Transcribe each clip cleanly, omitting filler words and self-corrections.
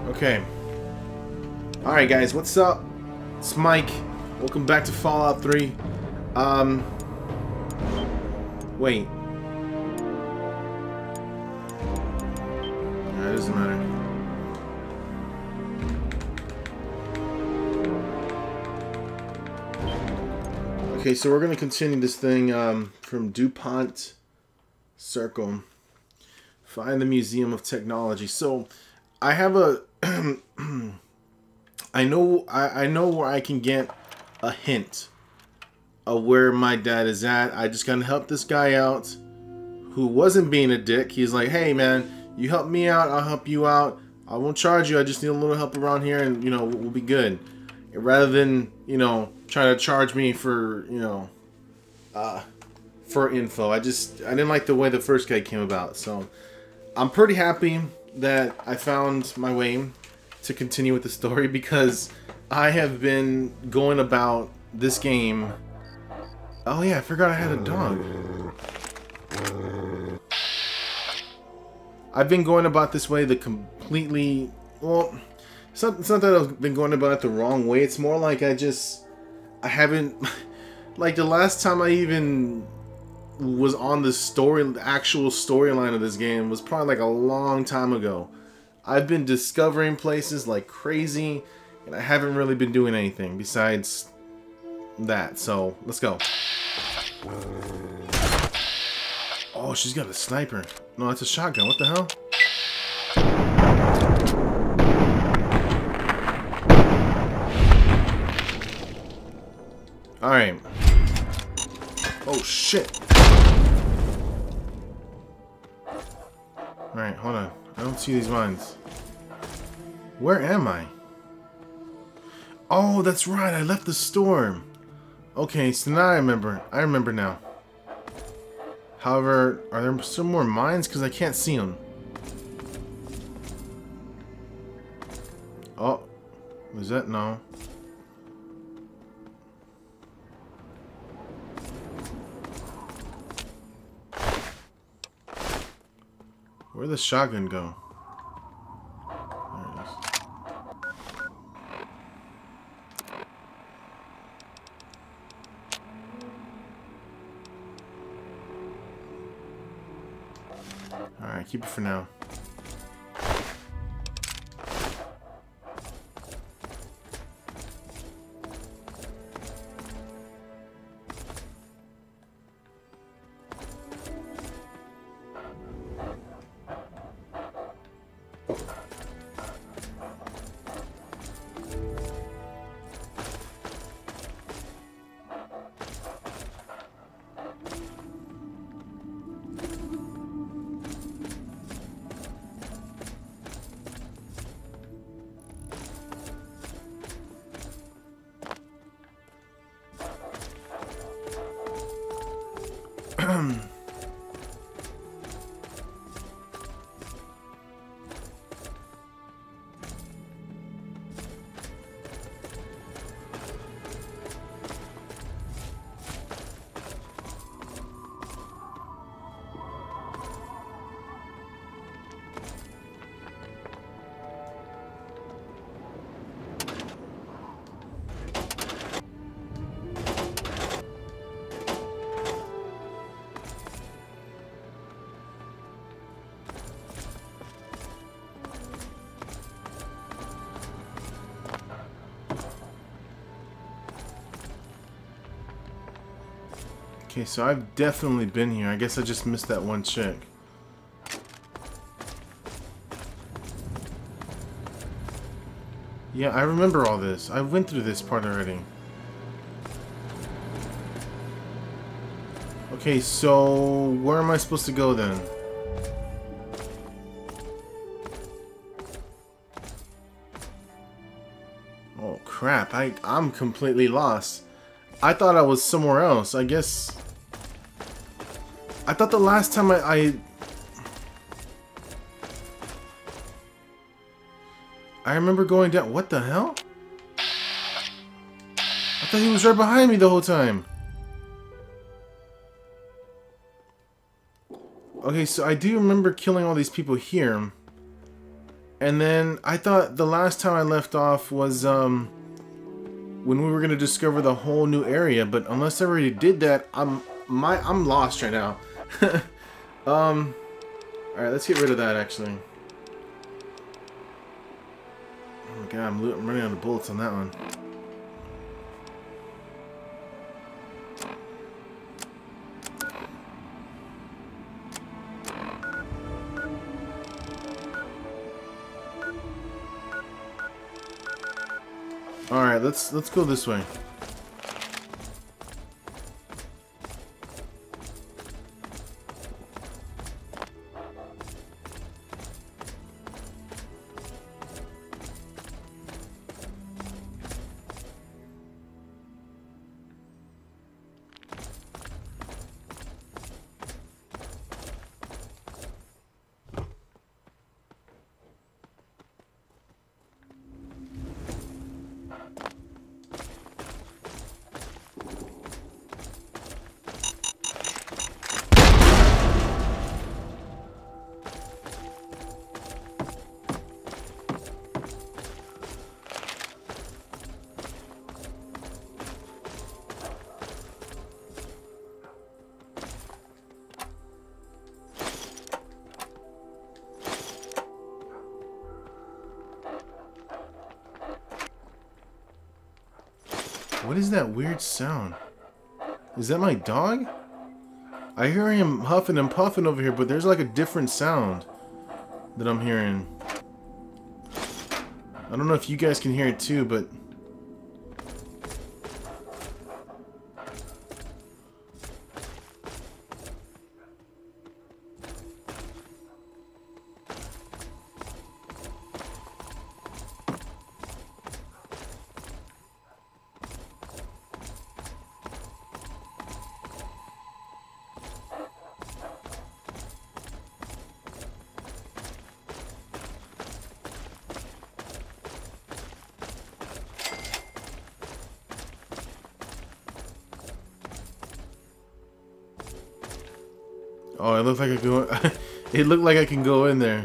Okay. Alright guys, what's up? It's Mike. Welcome back to Fallout 3. Wait. It doesn't matter. Okay, so we're gonna continue this thing from DuPont Circle. Find the Museum of Technology. So I have a I know where I can get a hint of where my dad is at. I just gotta help this guy out who wasn't being a dick. He's like, hey man, you help me out, I'll help you out. I won't charge you, I just need a little help around here and you know, we'll be good. Rather than, you know, trying to charge me for, you know, for info. I didn't like the way the first guy came about. So I'm pretty happy that I found my way to continue with the story, because I have been going about this game. Oh yeah, I forgot I had a dog. I've been going about this way the completely, well, it's not that I've been going about it the wrong way. It's more like I haven't, like the last time I even was on the actual storyline of this game was probably like a long time ago. I've been discovering places like crazy, and I haven't really been doing anything besides that. So let's go. Oh, she's got a sniper. No, that's a shotgun. What the hell? Alright. Oh, shit. Alright, hold on. I don't see these mines. Where am I? Oh, that's right. I left the store. Okay, so now I remember. I remember now. However, are there some more mines? Because I can't see them. Oh. Was that? No. Where'd the shotgun go? There it is. Alright, keep it for now. Okay, so I've definitely been here. I guess I just missed that one chick. Yeah, I remember all this. I went through this part already. Okay, so where am I supposed to go then? Oh crap, I'm completely lost. I thought I was somewhere else. I guess I thought the last time I remember going down. What the hell? I thought he was right behind me the whole time. Okay, so I do remember killing all these people here. And then I thought the last time I left off was when we were gonna discover the whole new area, but unless I already did that, I'm lost right now. Alright, let's get rid of that actually. Oh my god, I'm running out of bullets on that one. Alright, let's go this way. What is that weird sound? Is that my dog? I hear him huffing and puffing over here, but there's like a different sound that I'm hearing. I don't know if you guys can hear it too, but... Oh, it looked like I go. It looked like I can go in there.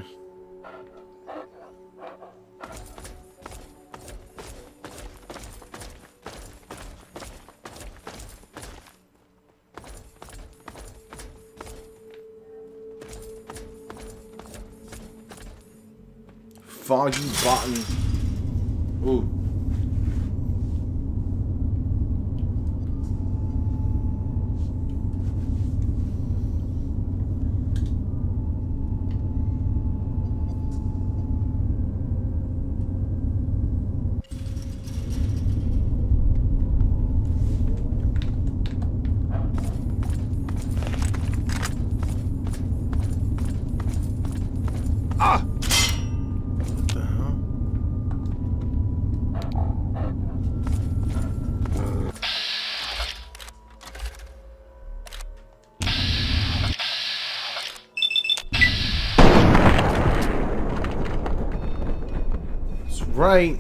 Foggy bottom. Ooh. Right.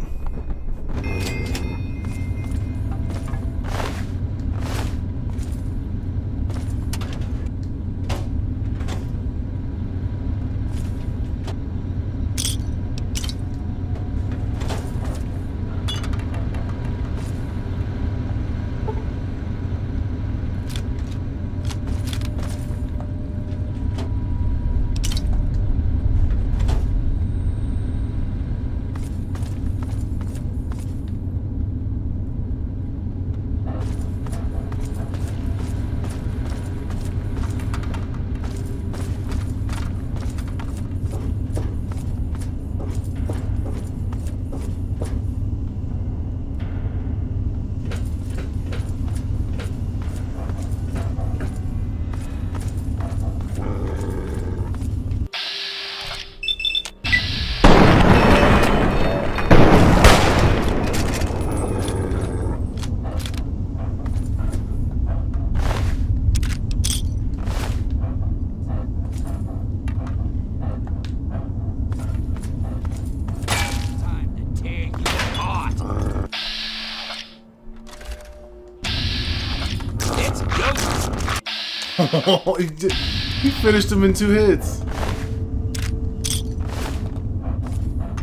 He finished him in 2 hits.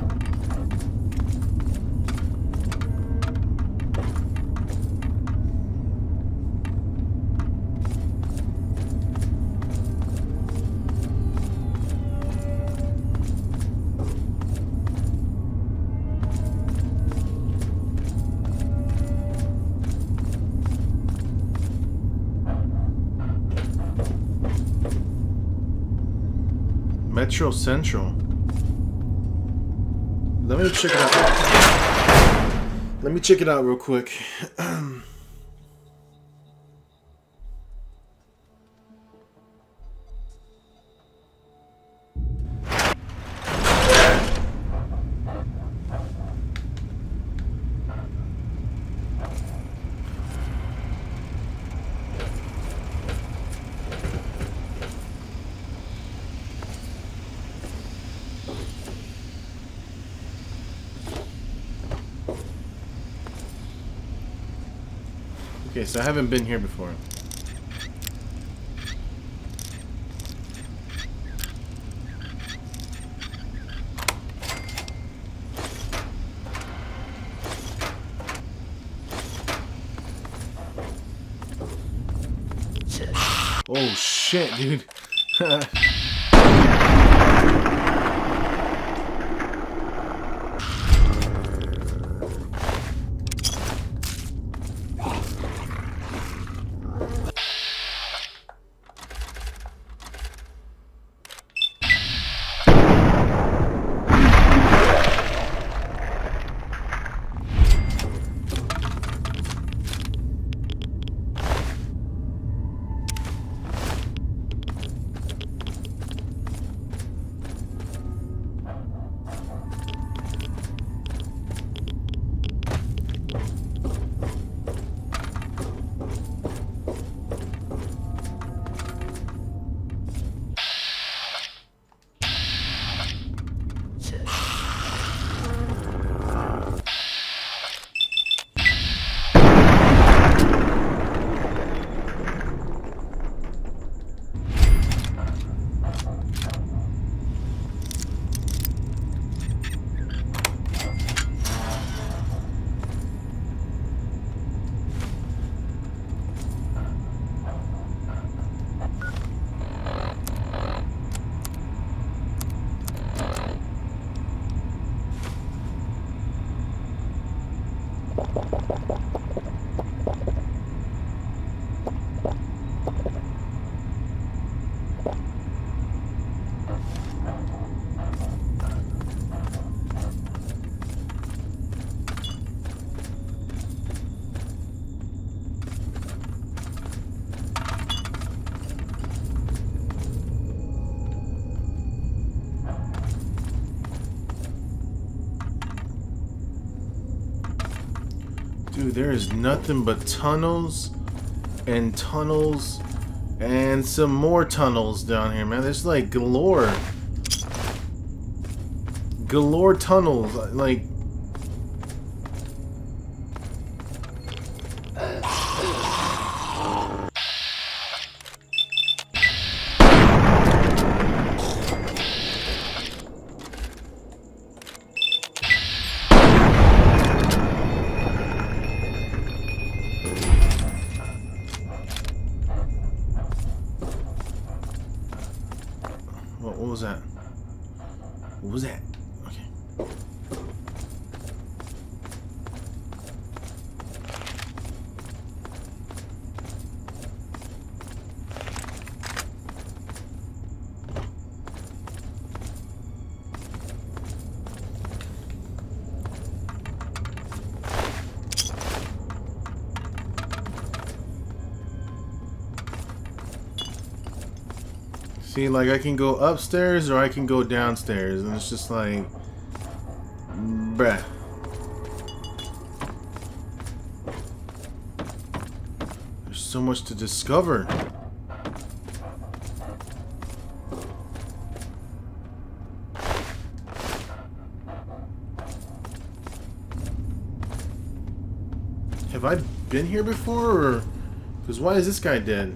Metro Central. Let me check it out. Let me check it out real quick. Okay, so I haven't been here before. Oh shit, dude. Dude, there is nothing but tunnels and tunnels and some more tunnels down here, man. There's like galore tunnels. Like, what was that? What was that? Okay. See, like, I can go upstairs or I can go downstairs, and it's just like, bruh. There's so much to discover. Have I been here before, or... Because why is this guy dead?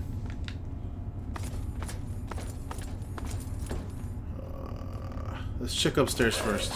Let's check upstairs first.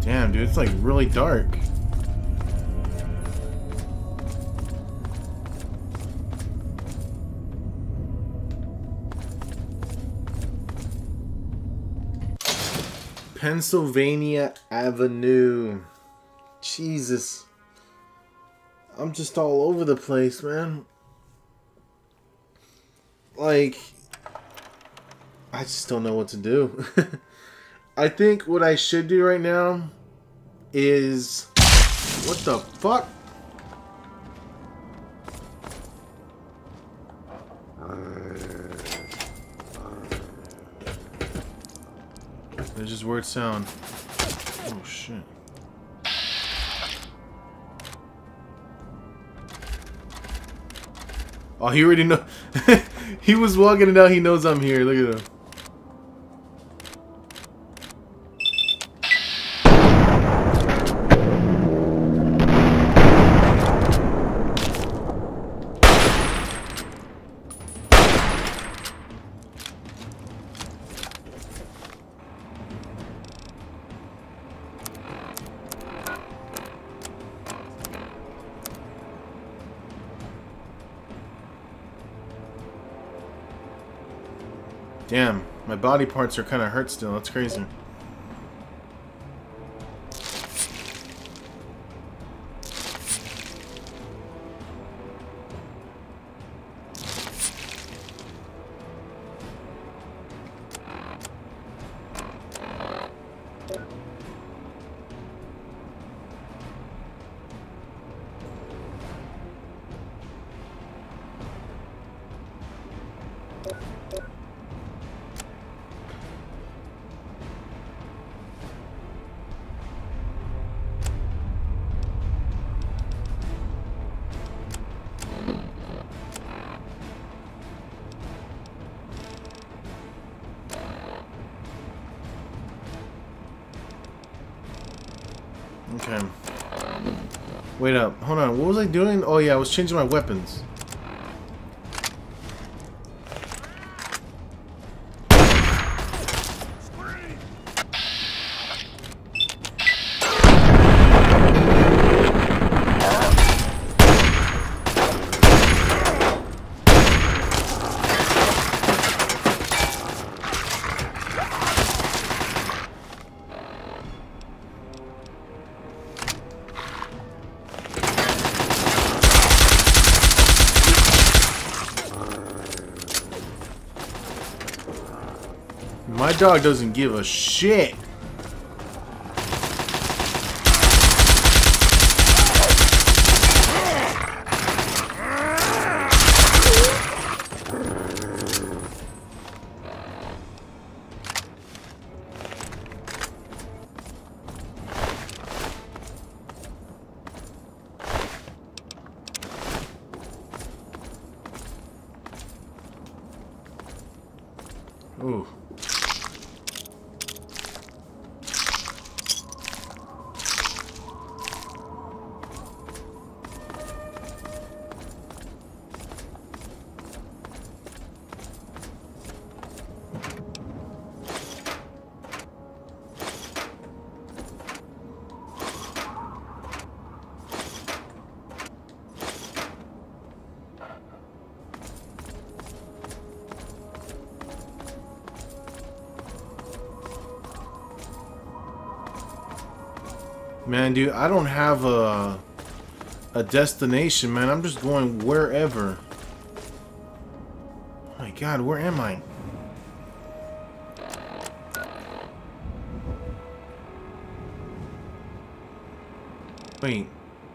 Damn, dude, it's like really dark. Pennsylvania Avenue. Jesus. I'm just all over the place, man. Like, I just don't know what to do. I think what I should do right now is... What the fuck? There's just weird sound. Oh shit. Oh, he already know. He was walking and now he knows I'm here. Look at him. Damn, my body parts are kind of hurt still. That's crazy. Okay. Wait up. Hold on. What was I doing? Oh yeah, I was changing my weapons. My dog doesn't give a shit. Ooh. Man, dude, I don't have a destination, man. I'm just going wherever. Oh my God, where am I? Wait.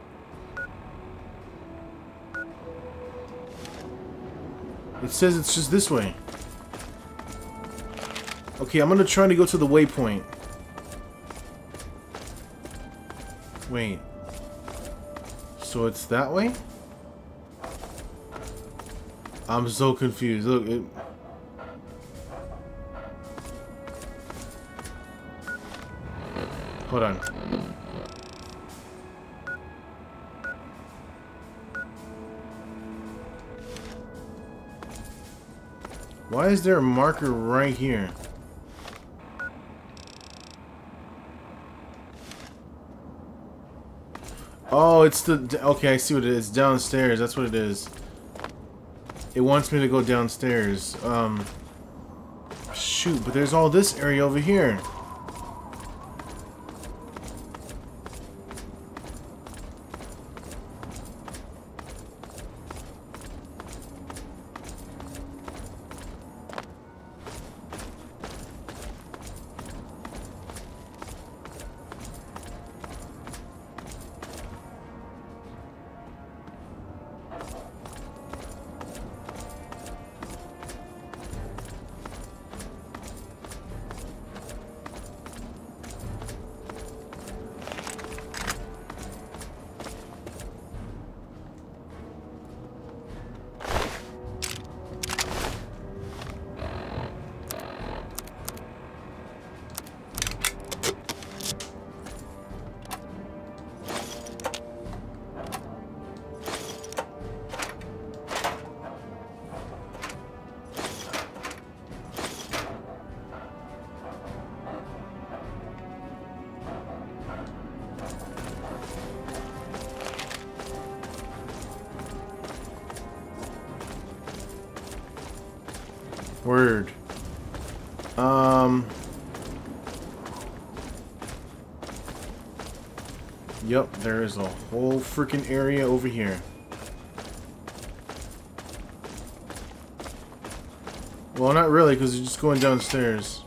It says it's just this way. Okay, I'm gonna try to go to the waypoint. Wait. So it's that way? I'm so confused. Look, it... Hold on. Why is there a marker right here? Oh, it's the... Okay, I see what it is. Downstairs. That's what it is. It wants me to go downstairs. Shoot, but there's all this area over here. Word. Yep, there is a whole freaking area over here. Well, not really, because you're just going downstairs.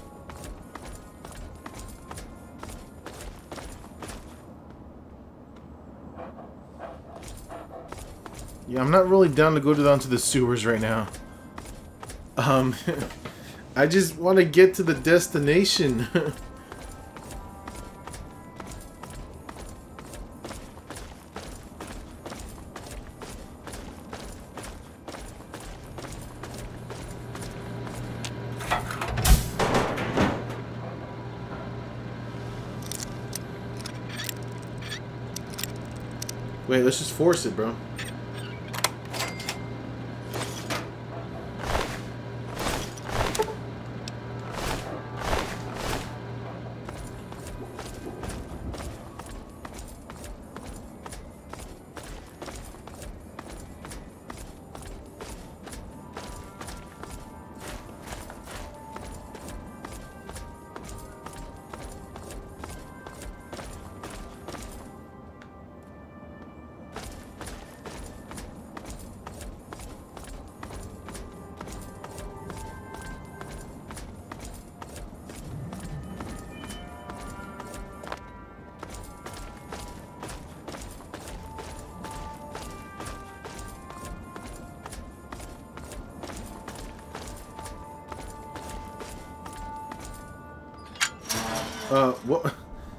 Yeah, I'm not really down to go down to the sewers right now. I just want to get to the destination. Wait, let's just force it, bro. What?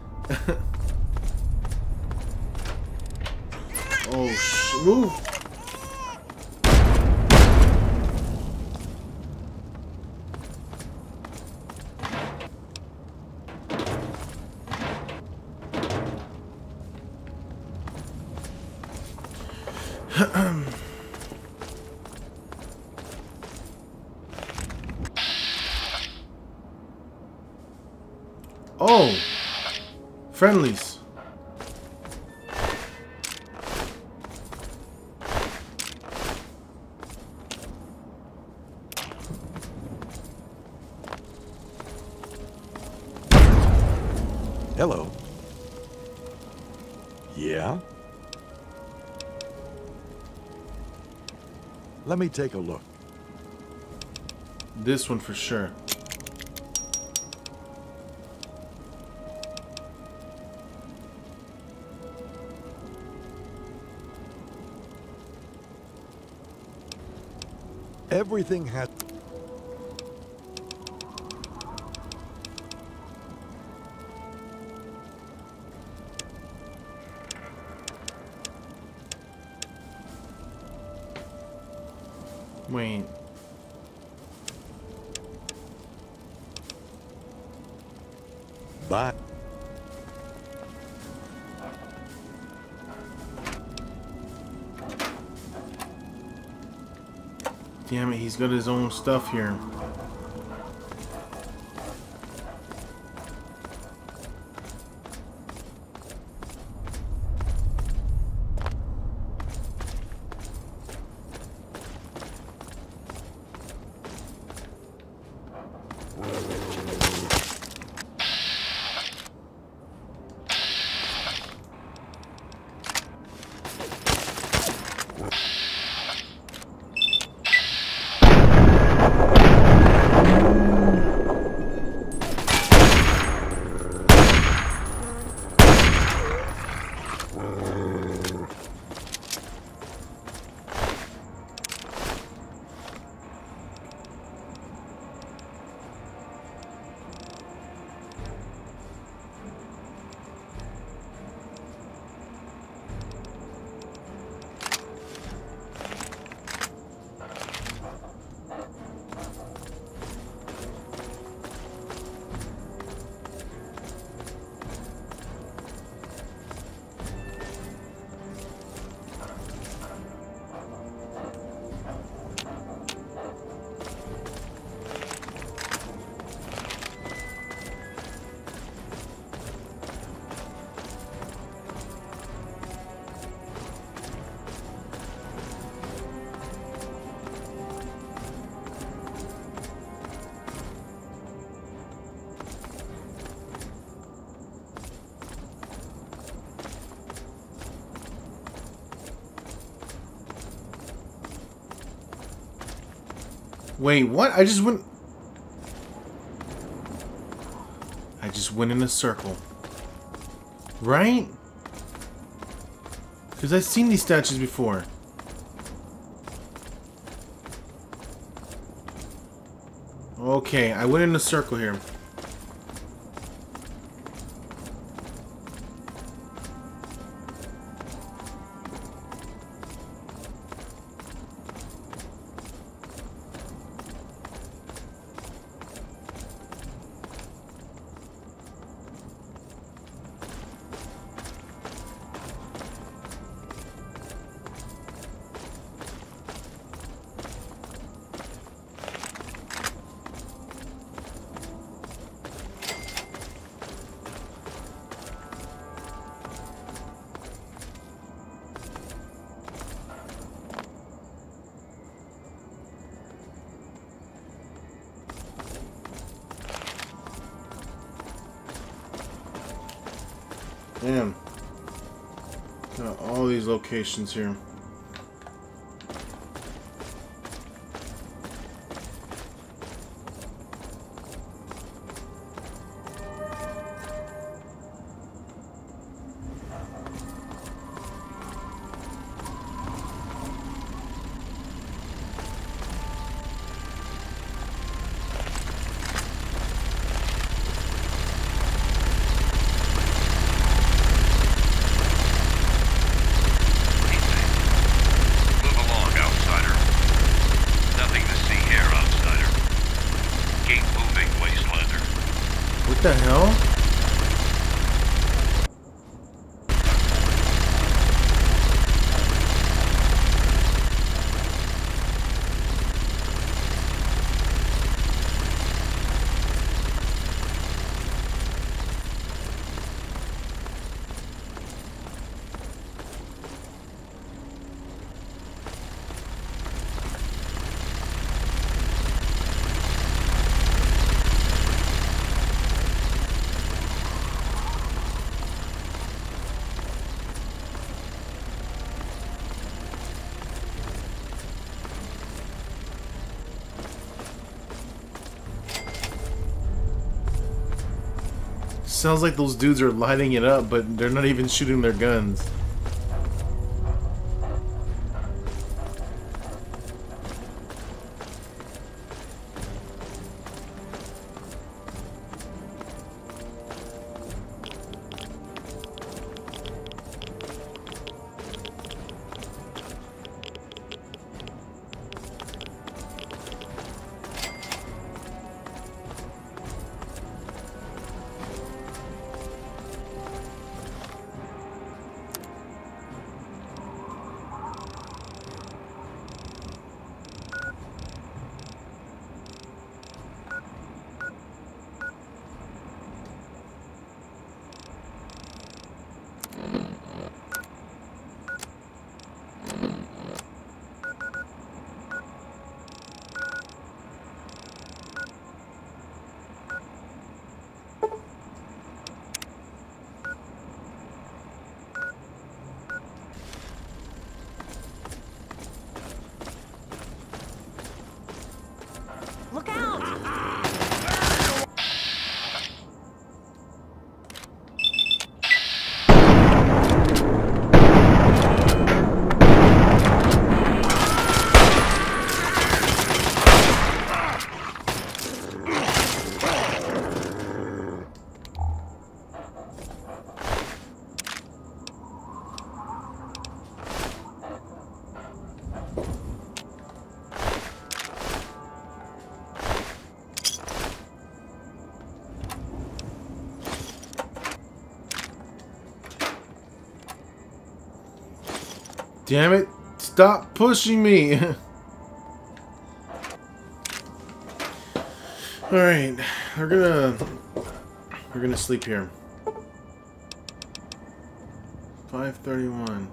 Oh, move! Oh! Friendlies. Hello. Yeah? Let me take a look. This one for sure. Everything had... Wait. Bye. Damn it, he's got his own stuff here. Wait, what? I just went in a circle. Right? Because I've seen these statues before. Okay, I went in a circle here. Damn. Got all these locations here. What the hell? Sounds like those dudes are lighting it up, but they're not even shooting their guns. Look out! Damn it! Stop pushing me! Alright, we're gonna sleep here. 5:31.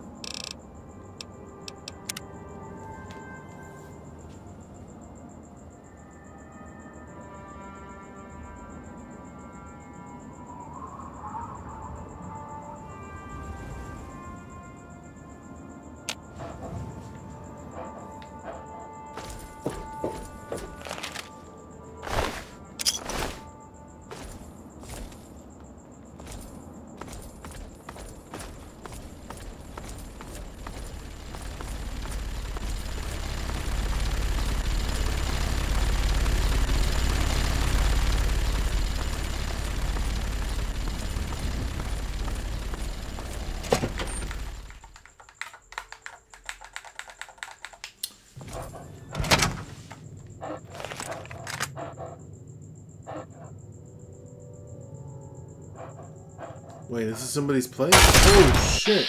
Wait, this is somebody's place? Oh shit!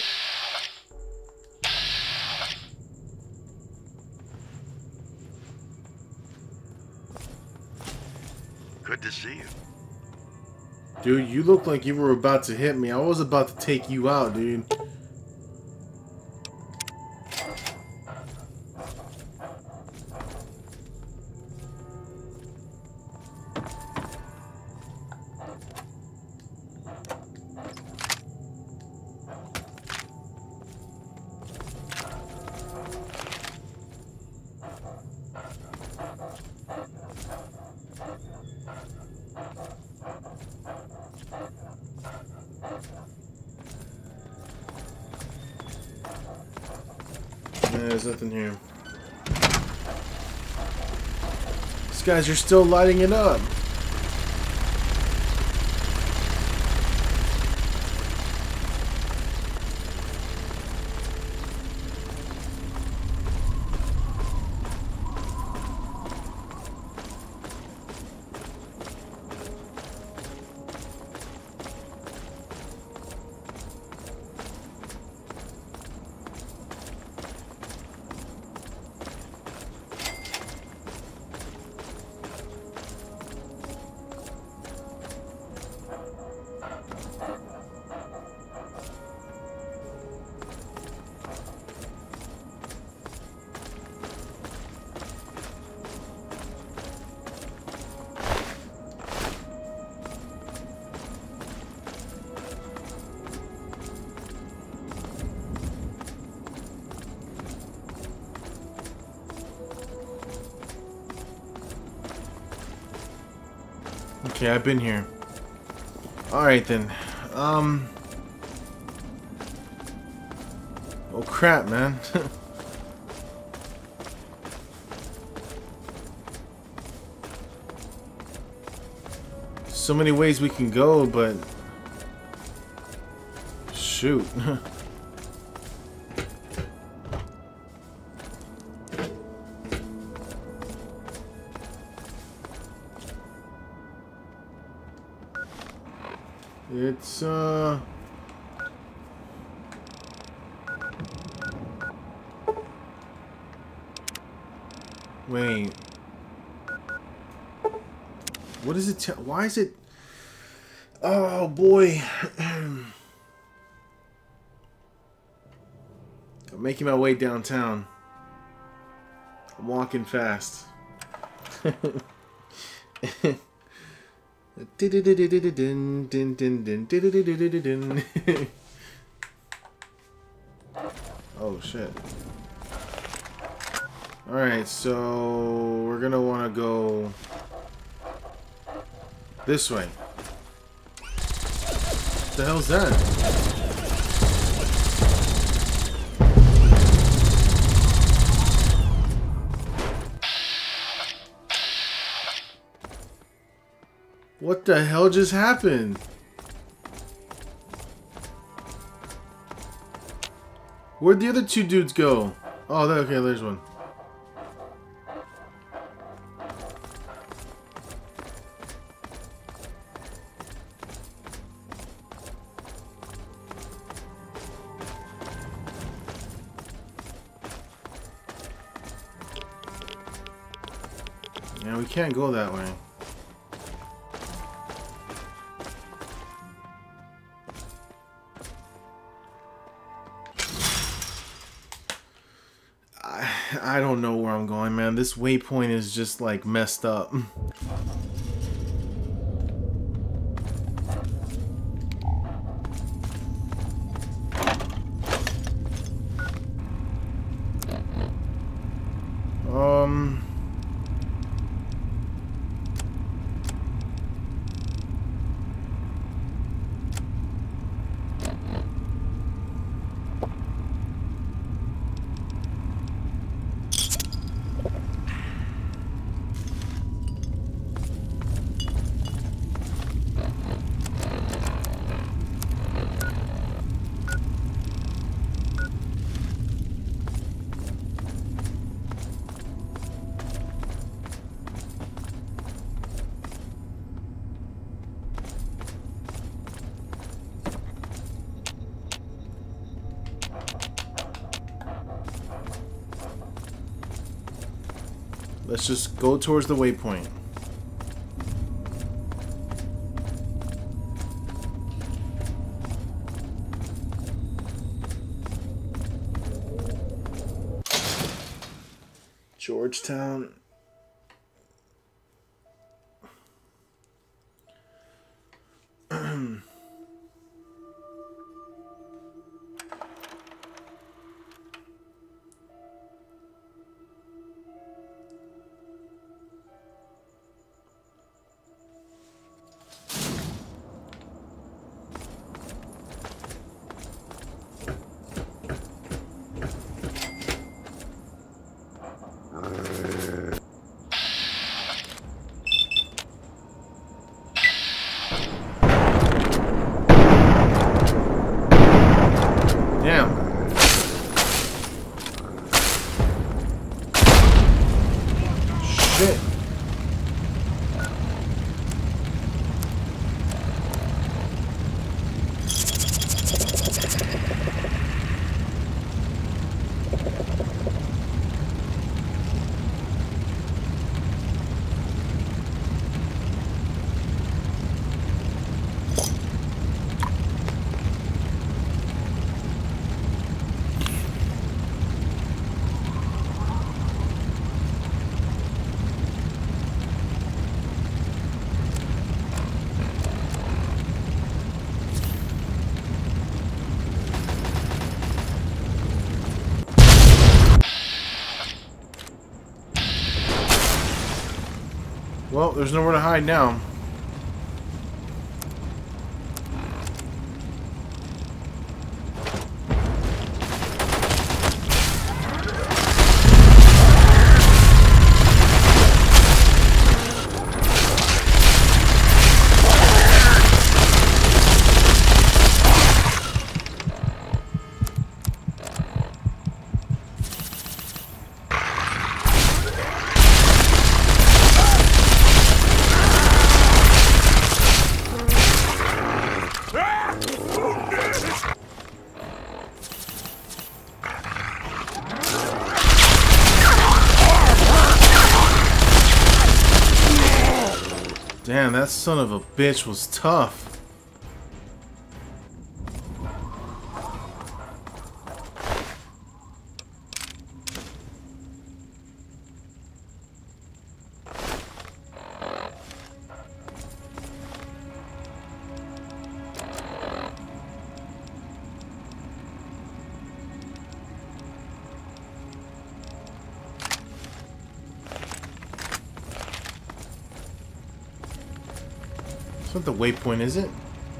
Good to see you. Dude, you look like you were about to hit me. I was about to take you out, dude. There's nothing here. These guys are still lighting it up. Okay, I've been here. Alright then. Oh crap, man. So many ways we can go, but... Shoot. It's, Wait. What is it? Why is it... Oh, boy. I'm making my way downtown. I'm walking fast. Oh shit. Alright, so we're gonna wanna go this way. What the hell's that? What the hell just happened? Where'd the other two dudes go? Oh, okay, there's one. Yeah, we can't go that way. I don't know where I'm going, man. This waypoint is just like messed up. Let's just go towards the waypoint. Georgetown. Well, there's nowhere to hide now. Damn, that son of a bitch was tough. That's not the waypoint, is it?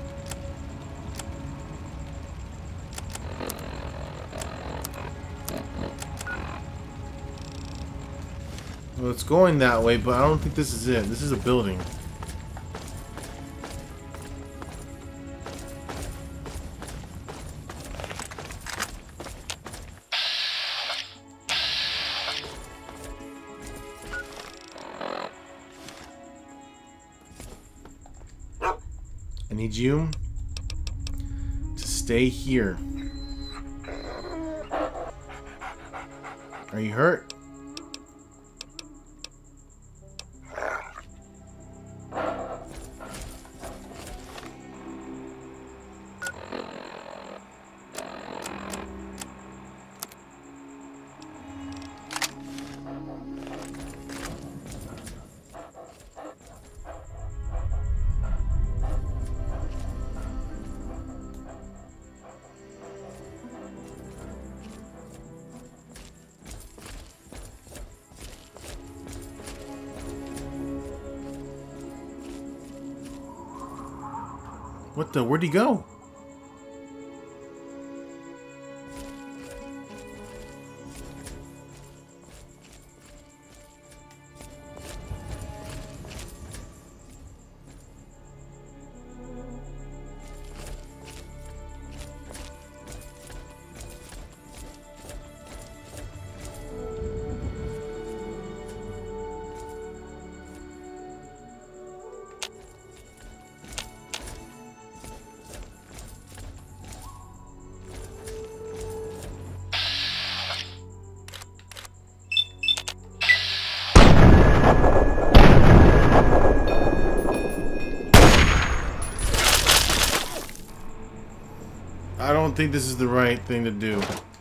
Well, it's going that way, but I don't think this is it. This is a building. I need you to stay here. Are you hurt? What the? Where'd he go? I don't think this is the right thing to do.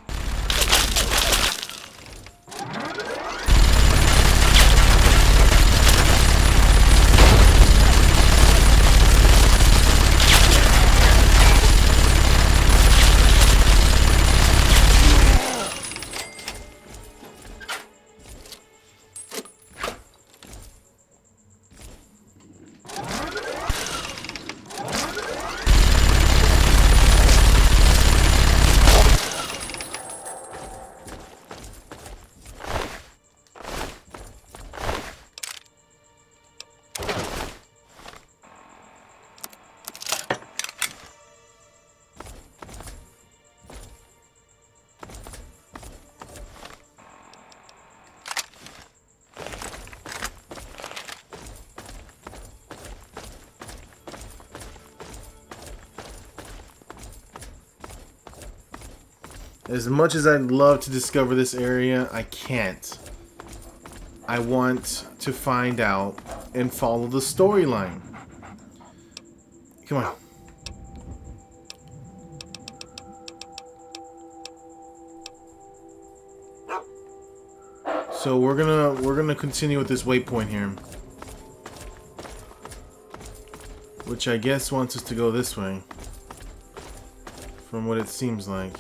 As much as I'd love to discover this area, I can't. I want to find out and follow the storyline. Come on. So we're gonna continue with this waypoint here, which I guess wants us to go this way, from what it seems like.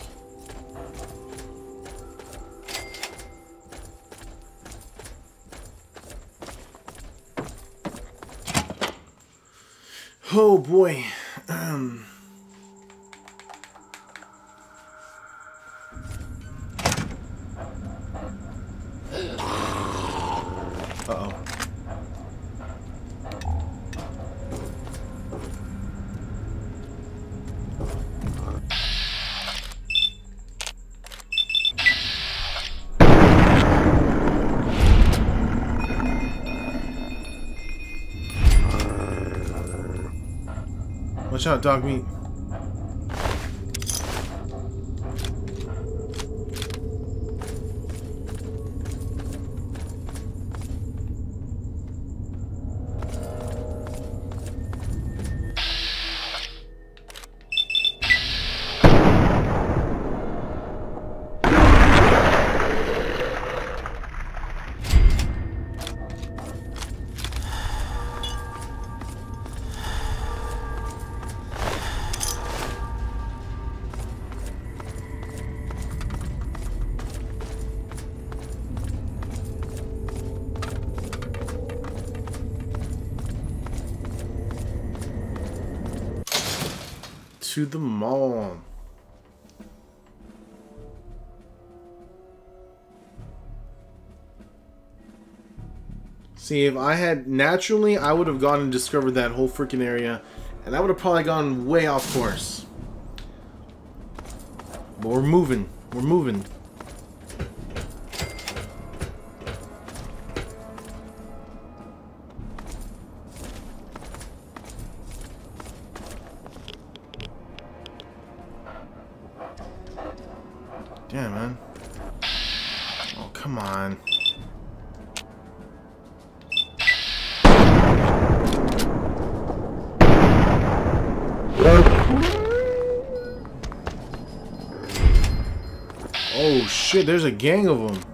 Oh boy. Uh-oh. Watch out, dog meat. To the mall. See, if I had naturally, I would have gone and discovered that whole freaking area, and I would have probably gone way off course. But we're moving. We're moving. Damn, man. Oh, come on. Oh, shit, there's a gang of them.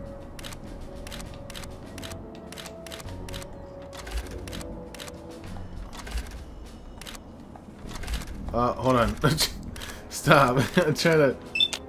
Hold on. Stop. I'm trying to...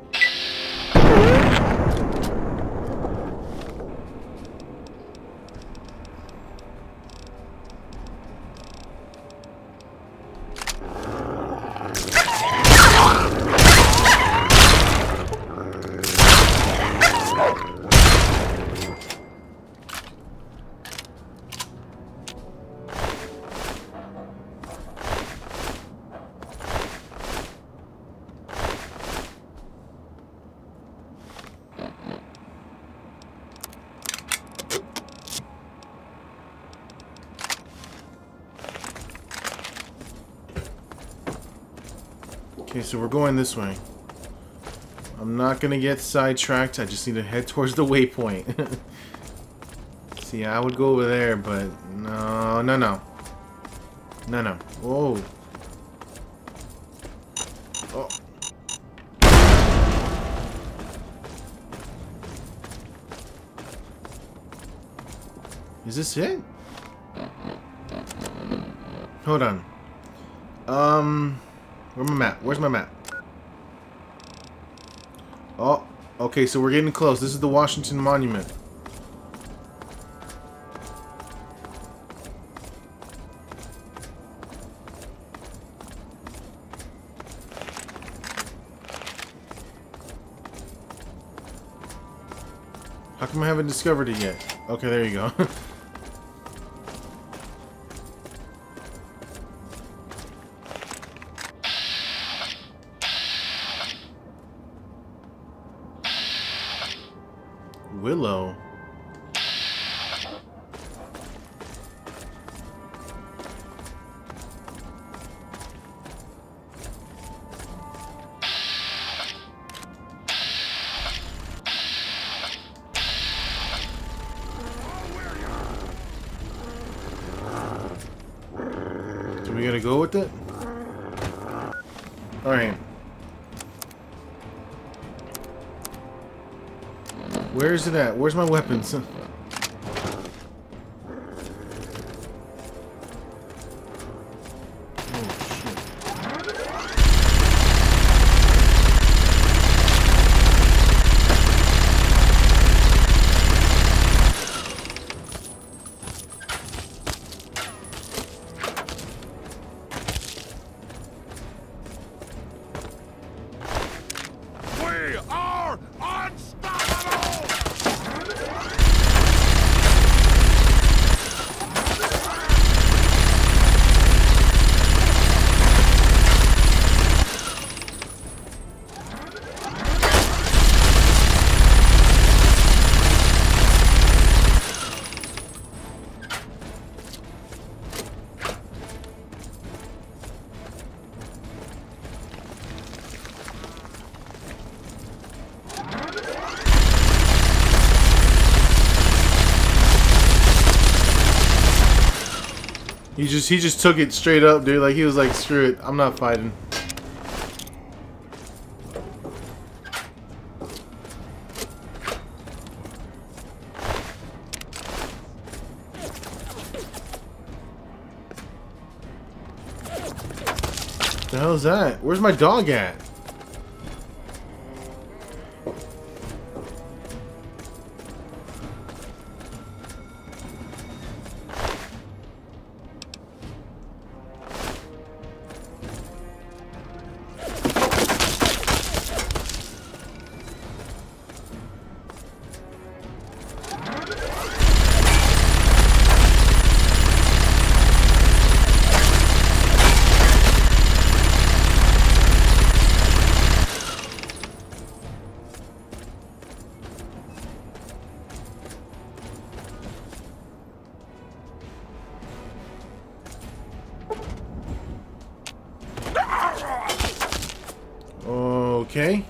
Okay, so we're going this way. I'm not gonna get sidetracked. I just need to head towards the waypoint. See, I would go over there, but no, no, no. No, no. Whoa. Oh. Is this it? Hold on. Where's my map? Where's my map? Oh, okay, so we're getting close. This is the Washington Monument. How come I haven't discovered it yet? Okay, there you go. Willow. So we gotta go with it? Alright. Where is it at? Where's my weapons? We are unstoppable! He just took it straight up, dude. Like he was like, screw it, I'm not fighting. The hell is that? Where's my dog at? Okay.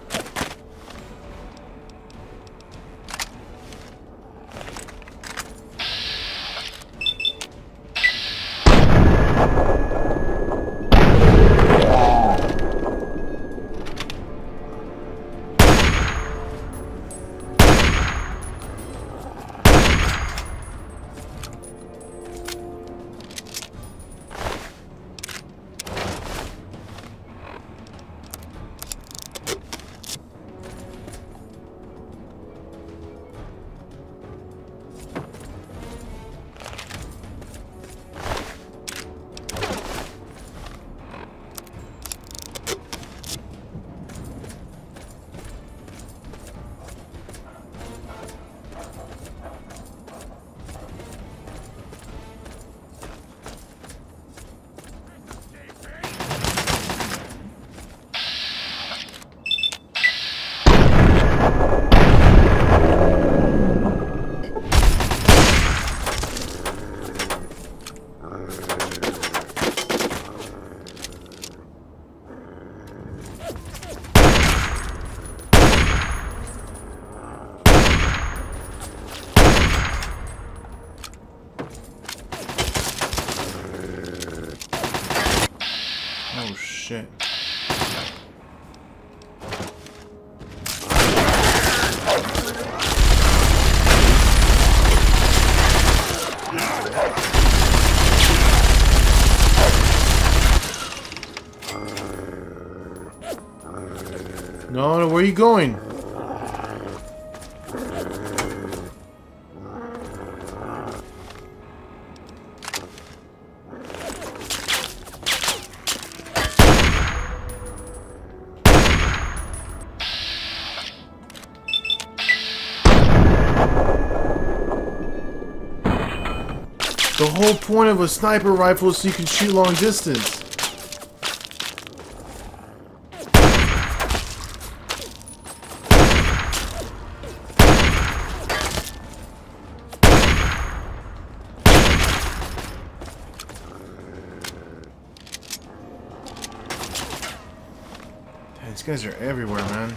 Oh shit. No, no, where are you going? The whole point of a sniper rifle is so you can shoot long distance. Damn, these guys are everywhere, man.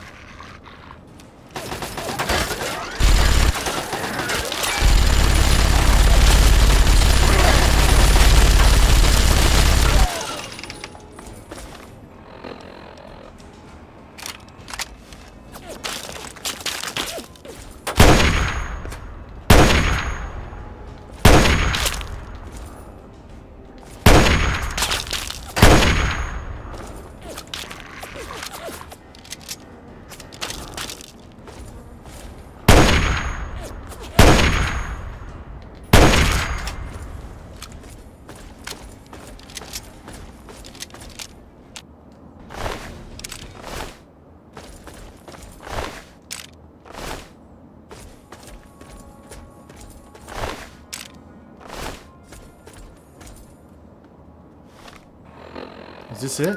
Is this it?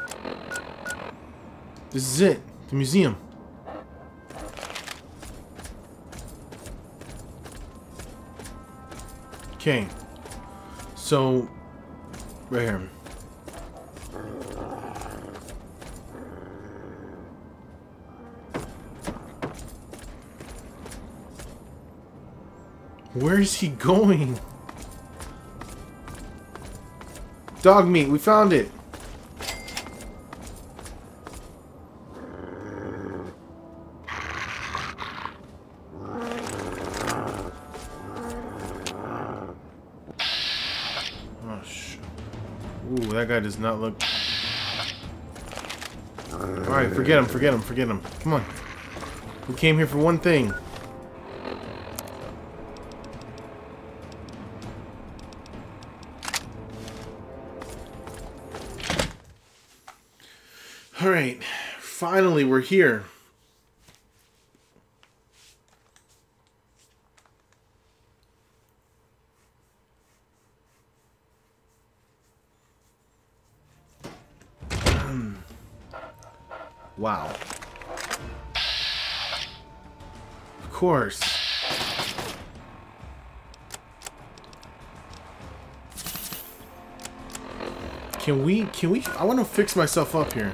This is it. The museum. Okay. So, right here. Where is he going? Dog meat, we found it. Oh shit. Ooh, that guy does not look. Alright, forget him, forget him, forget him. Come on. We came here for one thing. Alright, finally we're here. Wow. Of course. Can we, I want to fix myself up here.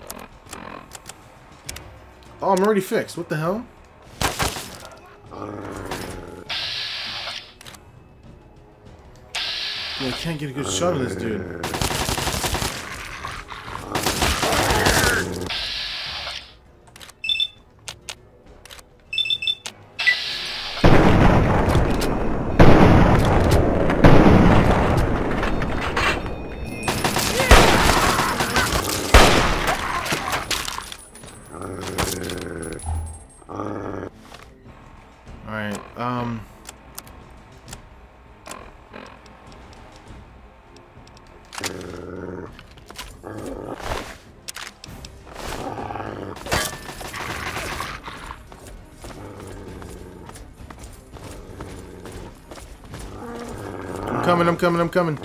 Oh, I'm already fixed. What the hell? Yeah, I can't get a good shot of this dude. Alright, I'm coming.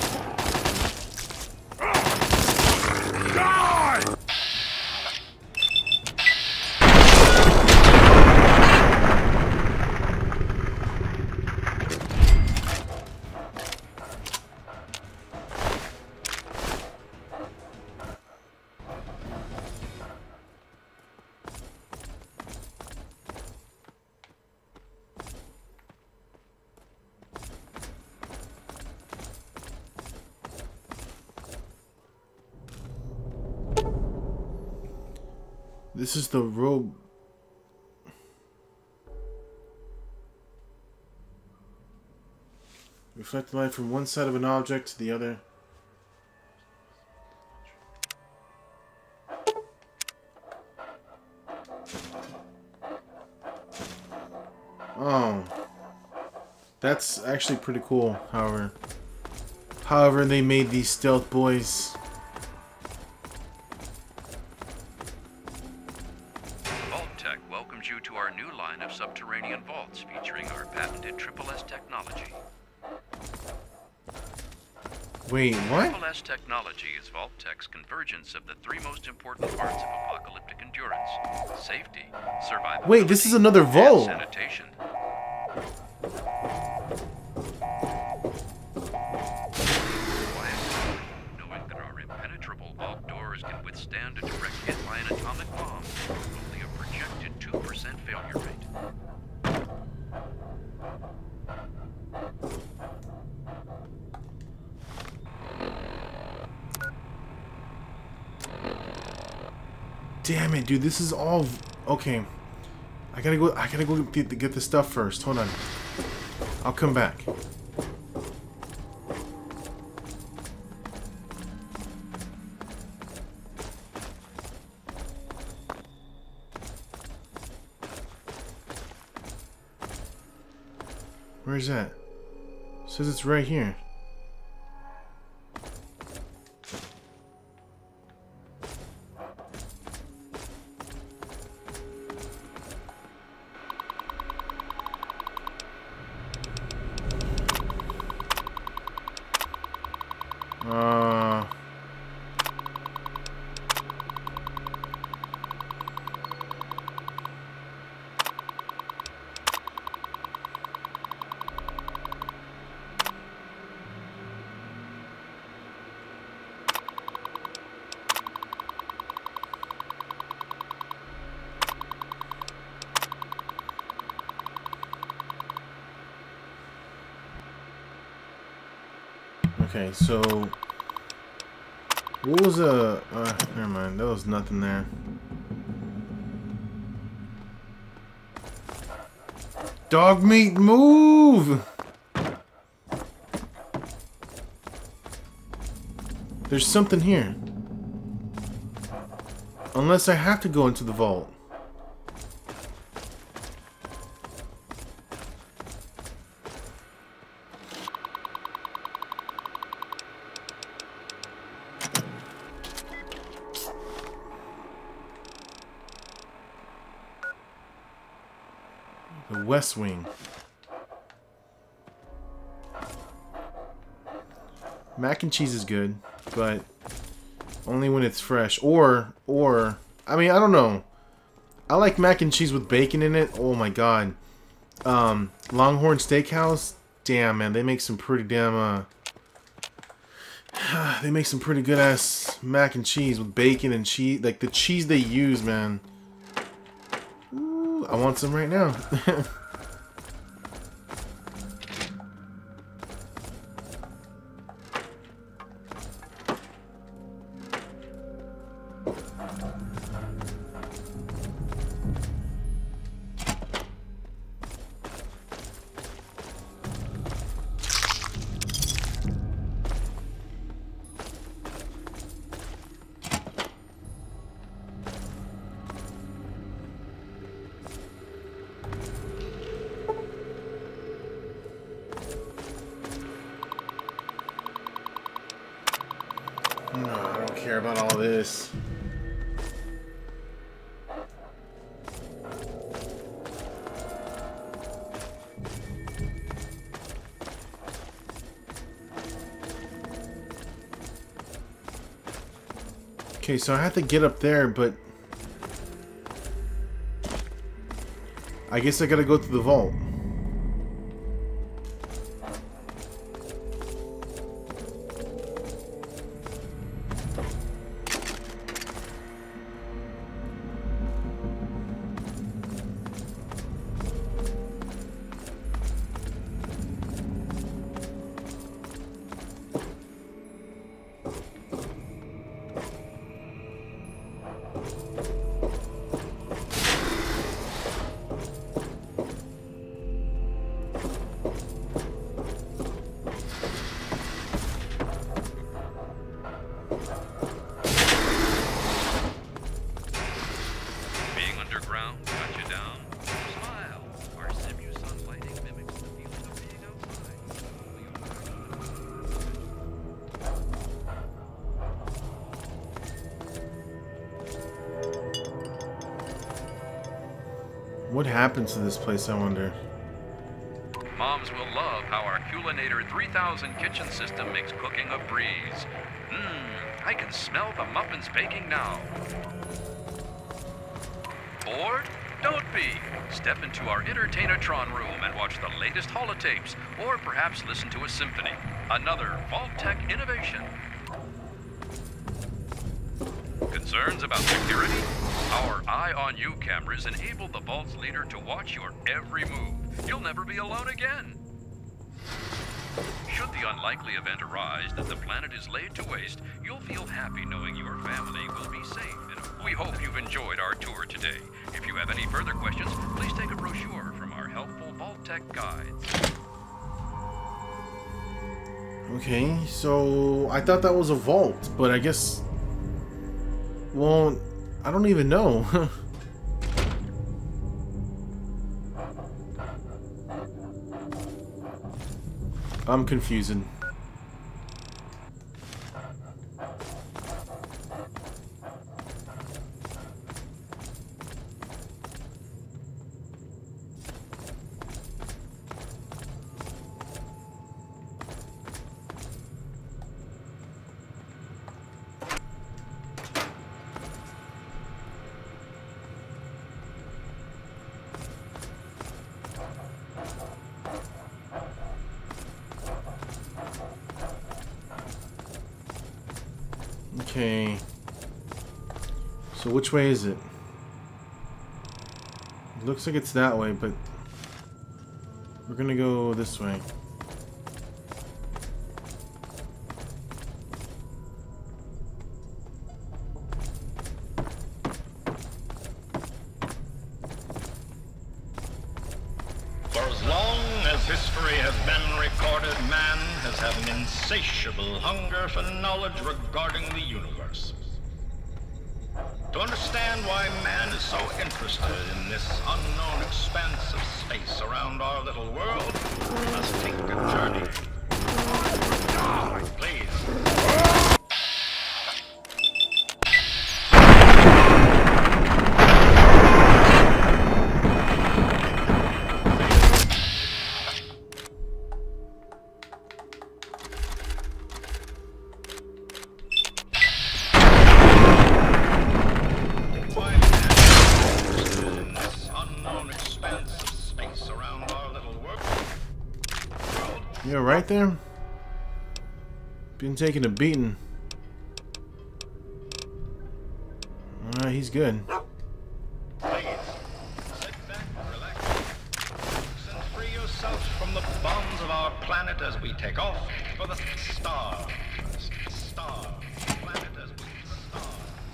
This is the robe. Reflect the light from one side of an object to the other. Oh. That's actually pretty cool, however they made these stealth boys. Vault-Tec welcomes you to our new line of subterranean vaults featuring our patented Triple S technology. Wait, what? Triple S technology is Vault-Tec's convergence of the three most important parts of apocalyptic endurance: safety, survival. Wait, this is another vault. Sanitation. Knowing that our impenetrable vault doors can withstand a direct hit by an atomic bomb with only a projected 2% failure rate. Damn it, dude. This is all okay. I gotta go get the stuff first. Hold on. I'll come back. Where's that? It says it's right here. Okay, so what was never mind, there was nothing there. Dog meat, move! There's something here. Unless I have to go into the vault. The West Wing. Mac and cheese is good, but only when it's fresh. Or I mean, I don't know. I like mac and cheese with bacon in it. Oh my god. Longhorn Steakhouse. Damn, man, they make some pretty damn they make some pretty good ass mac and cheese with bacon and cheese. Like the cheese they use, man. Ooh, I want some right now. No, I don't care about all this. Okay, so I have to get up there, but I guess I gotta go to the vault. Being underground got you down? Smile. Our Simu What happens to this place, I wonder? Moms will love how our Culinator 3000 kitchen system makes cooking a breeze. I can smell the muffins baking now. Bored? Don't be. Step into our Entertainatron room and watch the latest holotapes, or perhaps listen to a symphony. Another Vault-Tec innovation. Concerns about security? Our Eye on You cameras enable the Vault's leader to watch your every move. You'll never be alone again. Should the unlikely event arise that the planet is laid to waste, you'll feel happy knowing your family will be safe. We hope you've enjoyed our tour today. If you have any further questions, please take a brochure from our helpful Vault-Tec guides. Okay, so I thought that was a vault, but I guess... Well, I don't even know. I'm confusing. Okay. So which way is it? It looks like it's that way, but we're gonna go this way. For as long as history has been recorded, man has had an insatiable hunger for knowledge regarding the universe. To understand why man is so interested in this unknown expanse of space around our little world, we must take a journey. Please. Yeah, right there. Been taking a beating. Alright, he's good. Please, sit back, relax, and free yourself from the bonds of our planet as we take off for the stars. Star. Planet as we stars.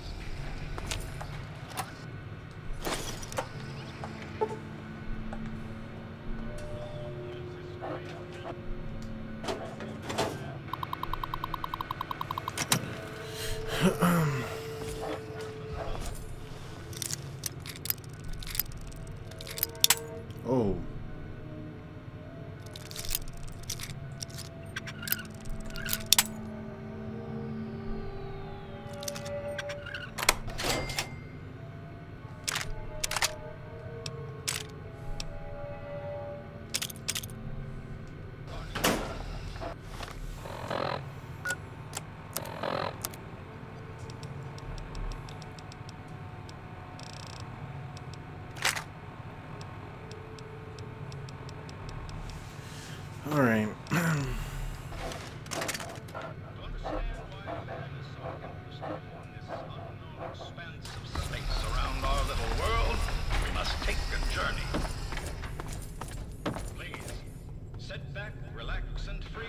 Oh. All right. Space around our little world, we must take a journey. Please, sit back, relax, and free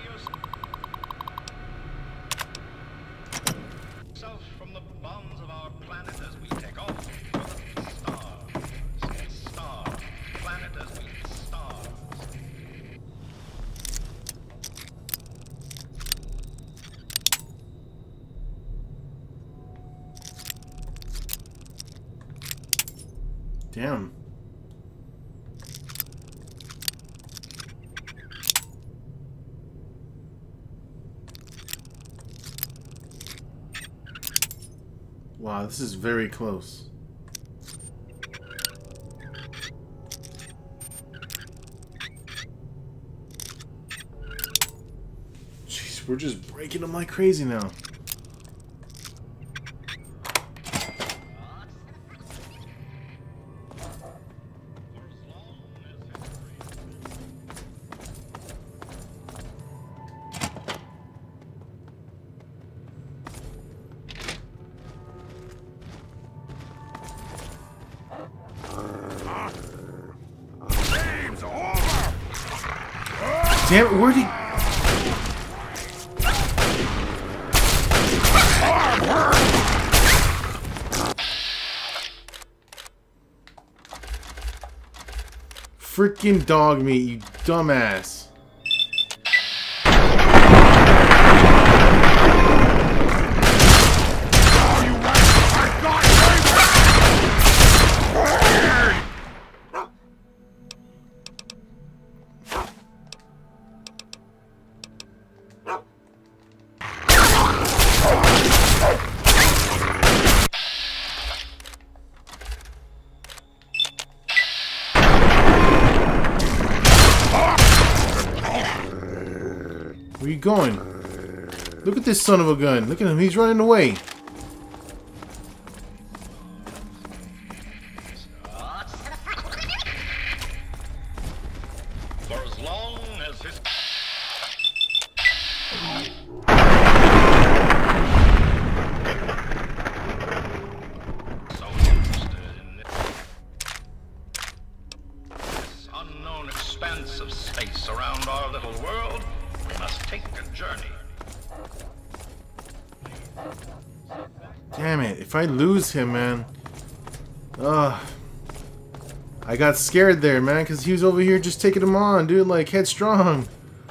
yourself from the bonds of our planet as we take off for the stars. Star, planet as we stars. Damn. Wow, this is very close. We're just breaking them like crazy now. Game's over! Damn it, where'd he... Freaking dog meat, you dumbass. Are you ready? I got Where you going? Look at this son of a gun. Look at him, he's running away. For as long as his... So interested in this unknown expanse of space around our little world, we must take a journey. Damn it, if I lose him, man. Ugh. I got scared there, man, because he was over here just taking him on, dude, like headstrong.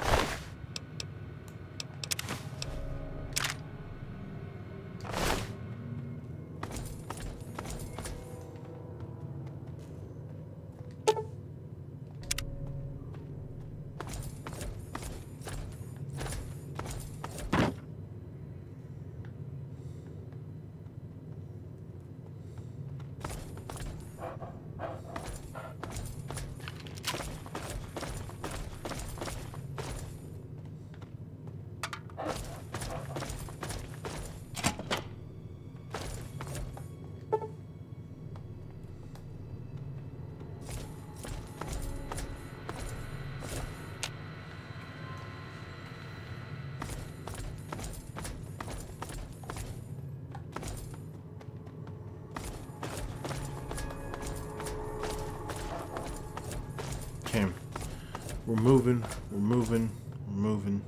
Okay, we're moving, we're moving, we're moving.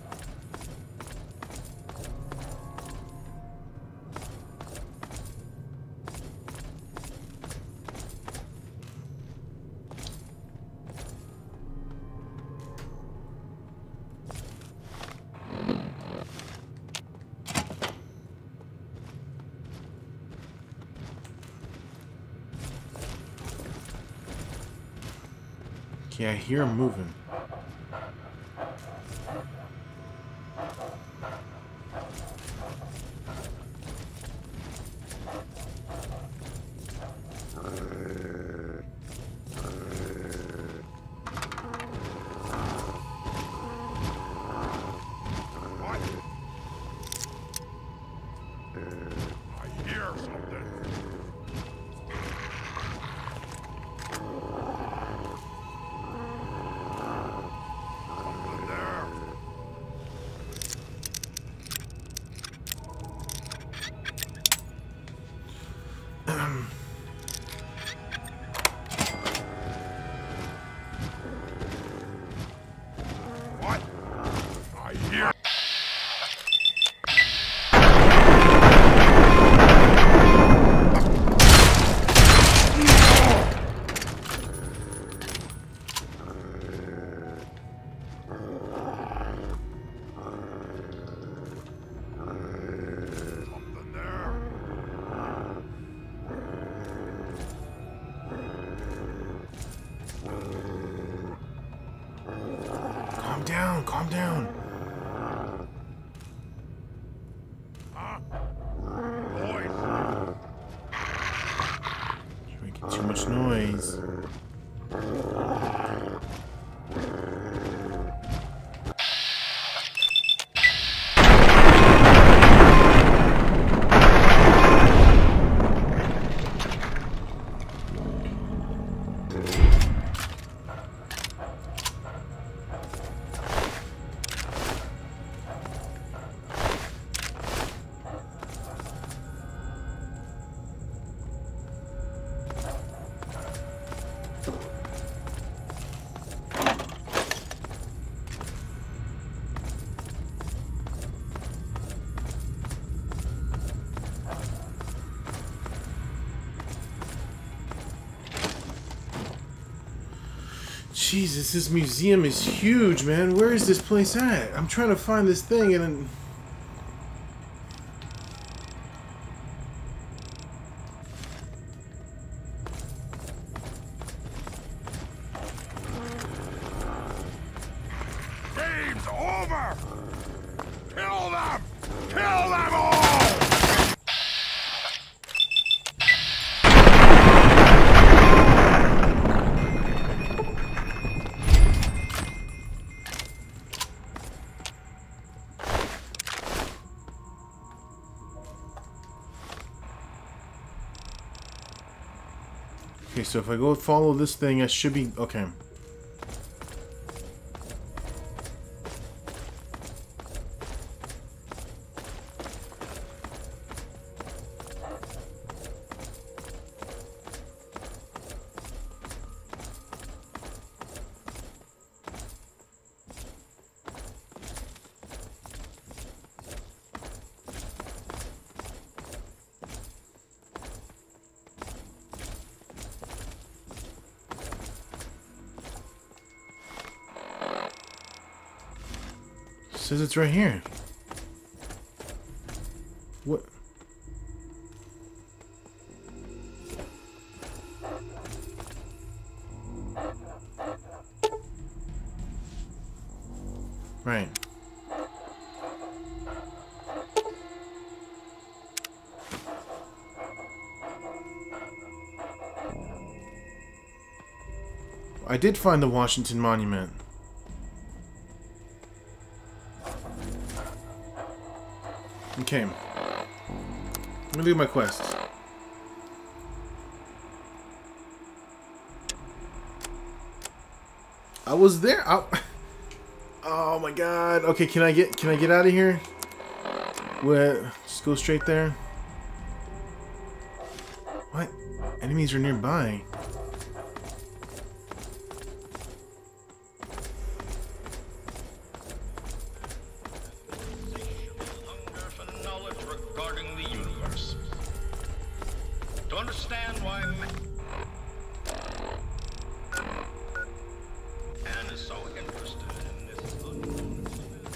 Okay, I hear him moving. What? I hear something. Something there. What? I hear. Something there. Calm down, calm down. Voice. You're making too much noise. Jesus, this museum is huge, man. Where is this place at? I'm trying to find this thing and... Game's over! Kill them! Kill them all! Okay, so if I go follow this thing, I should be... Okay. Says it's right here. What? Right. I did find the Washington Monument. Okay. Let me do my quest. I was there. Oh my god. Okay, can I get out of here? Where? Just go straight there. What? Enemies are nearby. To understand why man is so interested in this unknown.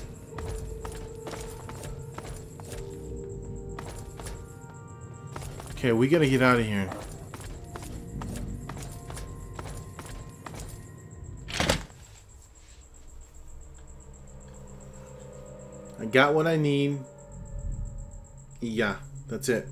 Okay, we gotta get out of here. I got what I need. Yeah, that's it.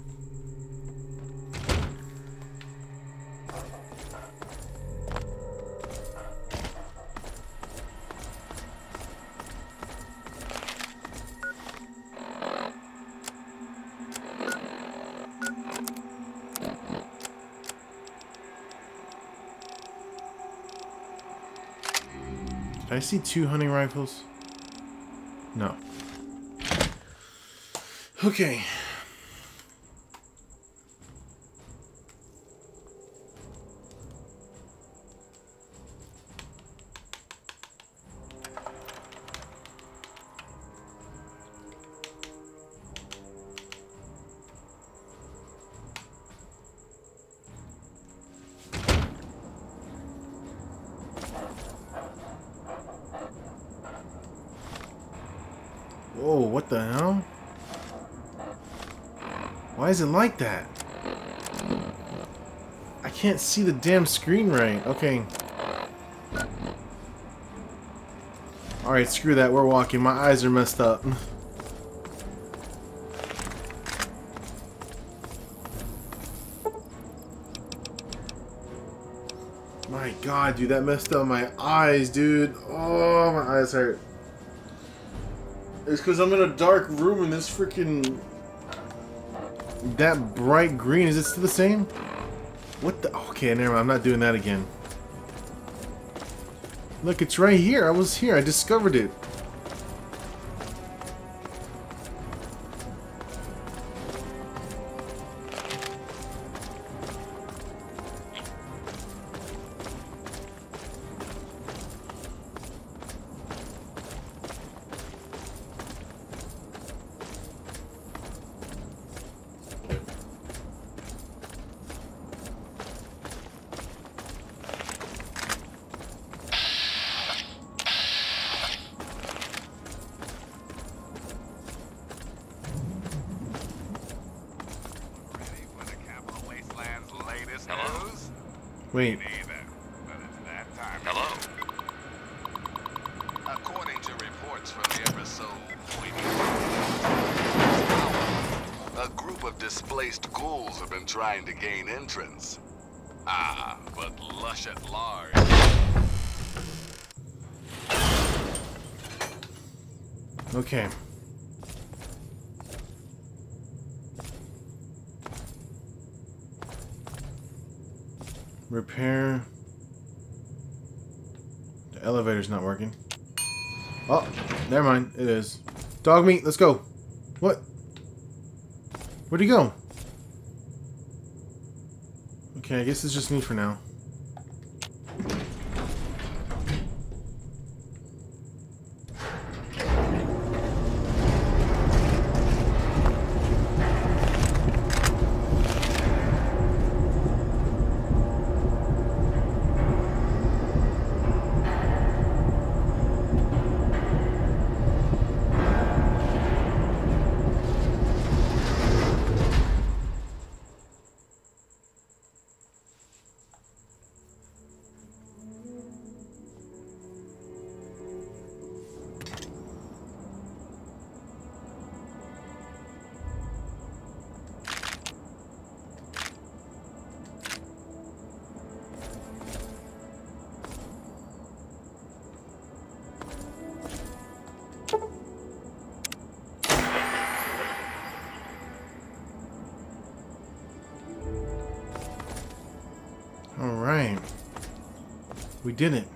Did I see 2 hunting rifles? No. Okay. Whoa, what the hell? Why is it like that? I can't see the damn screen right. Okay. Alright, screw that. We're walking. My eyes are messed up. My god, dude, that messed up my eyes, dude. Oh, my eyes hurt. It's because I'm in a dark room and this freaking... That bright green, is it still the same? What the... Okay, never mind, I'm not doing that again. Look, it's right here. I was here. I discovered it. Hello? Wait. Neither. But it's that time. Hello? According to reports from the episode, a group of displaced ghouls have been trying to gain entrance. Ah, but Lush at large. Okay. Repair. The elevator's not working. Oh, never mind. It is. Dog meat, let's go. What? Where'd he go? Okay, I guess it's just me for now. Alright. We did it.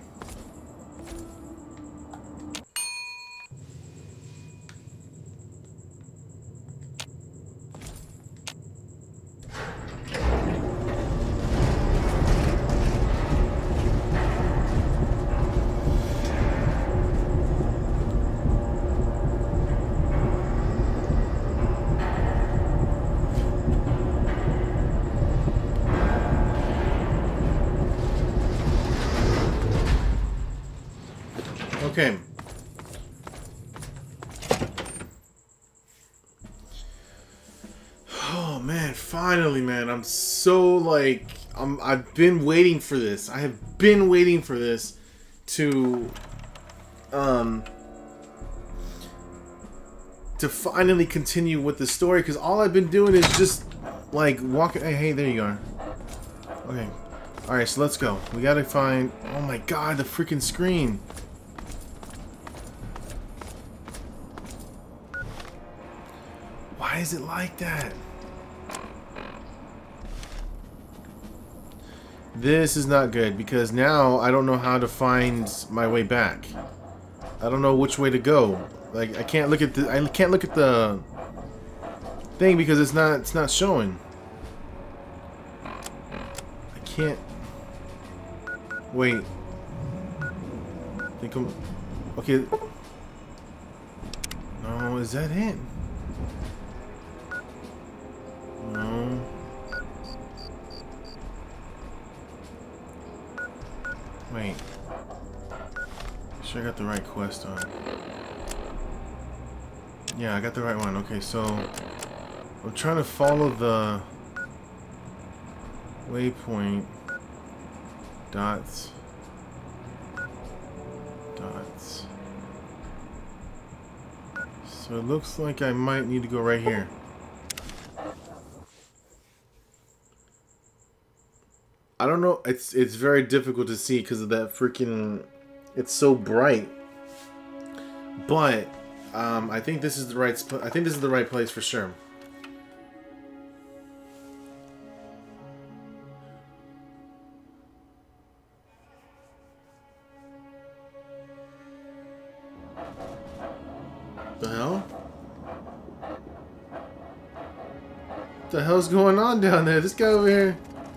Okay. Oh man, finally, man. I'm so like I've been waiting for this. I have been waiting for this to finally continue with the story, because all I've been doing is just like walking. Hey, there you are. Okay. Alright, so let's go. We gotta find... Oh my god, the freaking screen. Why is it like that? This is not good, because now I don't know how to find my way back. I don't know which way to go. Like, I can't look at the thing because it's not showing. I can't. Wait. I think I'm okay. No, is that it? No. Wait. Make sure I got the right quest on. Yeah, I got the right one. Okay, so I'm trying to follow the waypoint. Dots. Dots. So it looks like I might need to go right here. I don't know. It's very difficult to see because of that freaking. It's so bright. But I think this is the right. I think this is the right place for sure. The hell? What the hell's going on down there? This guy over here.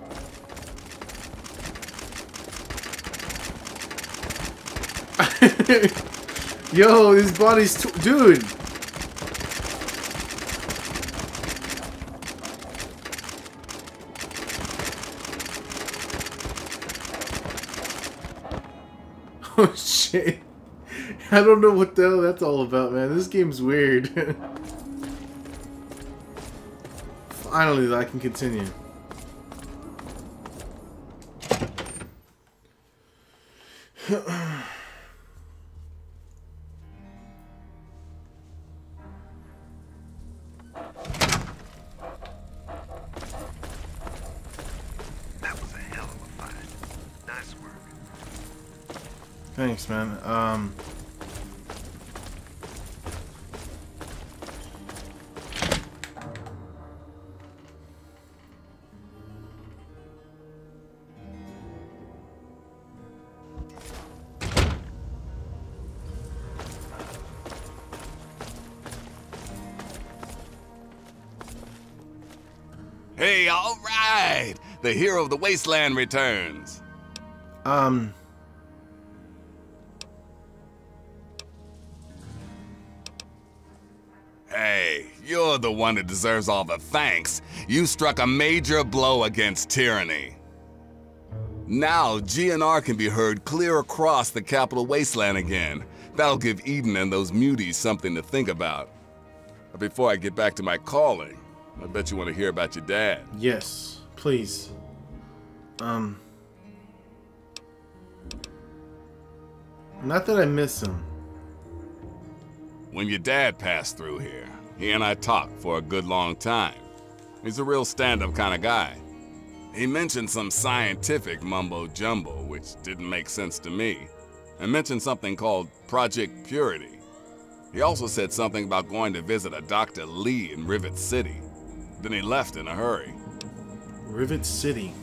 Yo, his body's dude. Oh shit. I don't know what the hell that's all about, man. This game's weird. Finally, I can continue. That was a hell of a fight. Nice work. Thanks, man. Hey, all right! The hero of the wasteland returns. Hey, you're the one that deserves all the thanks. You struck a major blow against tyranny. Now, GNR can be heard clear across the capital wasteland again. That'll give Eden and those muties something to think about. But before I get back to my calling, I bet you want to hear about your dad. Yes, please. Not that I miss him. When your dad passed through here, he and I talked for a good long time. He's a real stand-up kind of guy. He mentioned some scientific mumbo-jumbo, which didn't make sense to me, and mentioned something called Project Purity. He also said something about going to visit a Dr. Lee in Rivet City. Then he left in a hurry. Rivet City.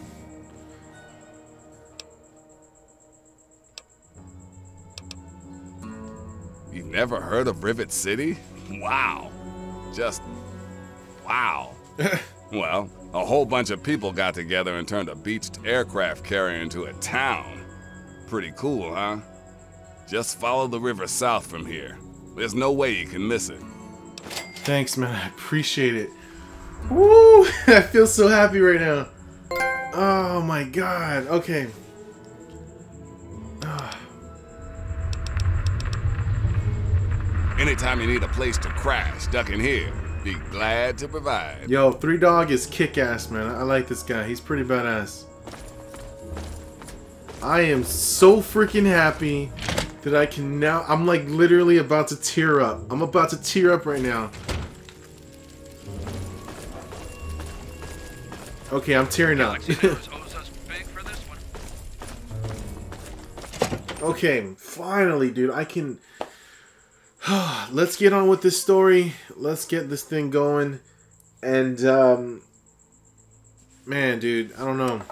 You've never heard of Rivet City? Wow. Just wow. Well, a whole bunch of people got together and turned a beached aircraft carrier into a town. Pretty cool, huh? Just follow the river south from here. There's no way you can miss it. Thanks, man. I appreciate it. Woo! I feel so happy right now. Oh my god. Okay. Anytime you need a place to crash, duck in here. Be glad to provide. Yo, 3Dog is kick-ass, man. I like this guy. He's pretty badass. I am so freaking happy that I can now... I'm like literally about to tear up. I'm about to tear up right now. Okay, I'm tearing up. Okay, finally, dude. I can... Let's get on with this story. Let's get this thing going. And, man, dude, I don't know.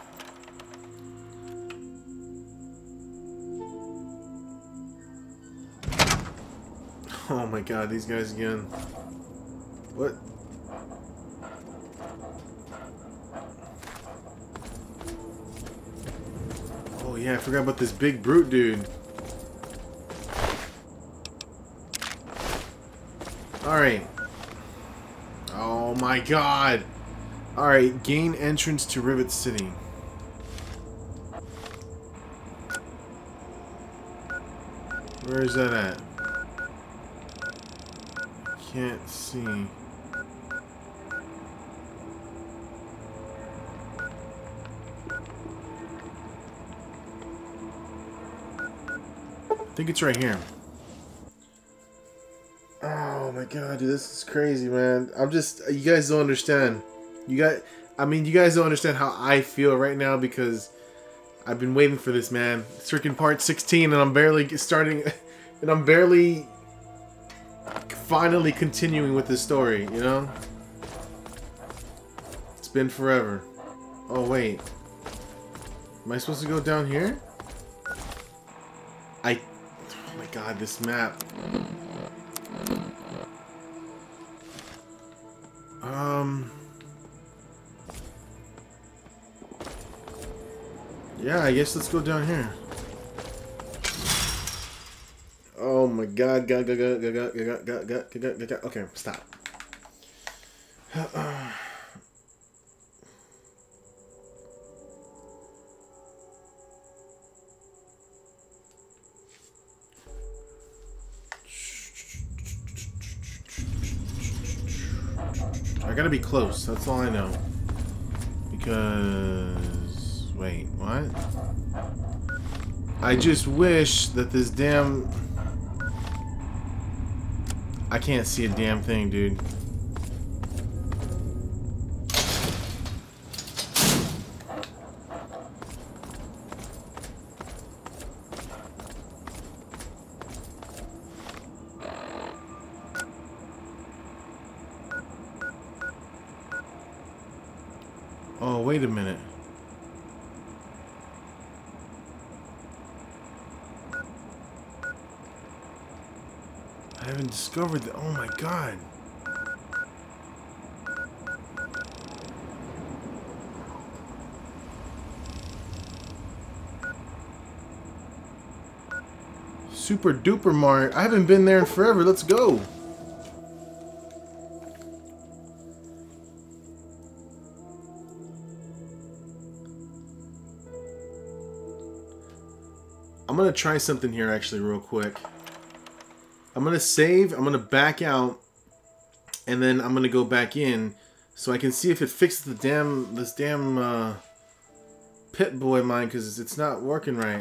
Oh my god, these guys again. What? Oh yeah, I forgot about this big brute dude. Alright. Oh my god. Alright, gain entrance to Rivet City. Where is that at? Can't see. I think it's right here. Oh my god, dude, this is crazy, man. I'm just, you guys don't understand. You guys don't understand how I feel right now because I've been waiting for this, man. It's freaking part 16 and I'm barely starting, and I'm barely finally continuing with this story, you know? It's been forever. Oh, wait. Am I supposed to go down here? Oh my god, this map. Yeah, I guess let's go down here. Oh my god, okay, stop. I gotta be close, that's all I know. Because... wait, what? I just wish that this damn... I can't see a damn thing, dude. Oh, wait a minute. I haven't discovered the... Oh my god. Super Duper Mart. I haven't been there in forever. Let's go. I'm gonna try something here actually real quick. I'm gonna save, I'm gonna back out, and then I'm gonna go back in so I can see if it fixes the this damn Pit Boy mine, because it's not working right.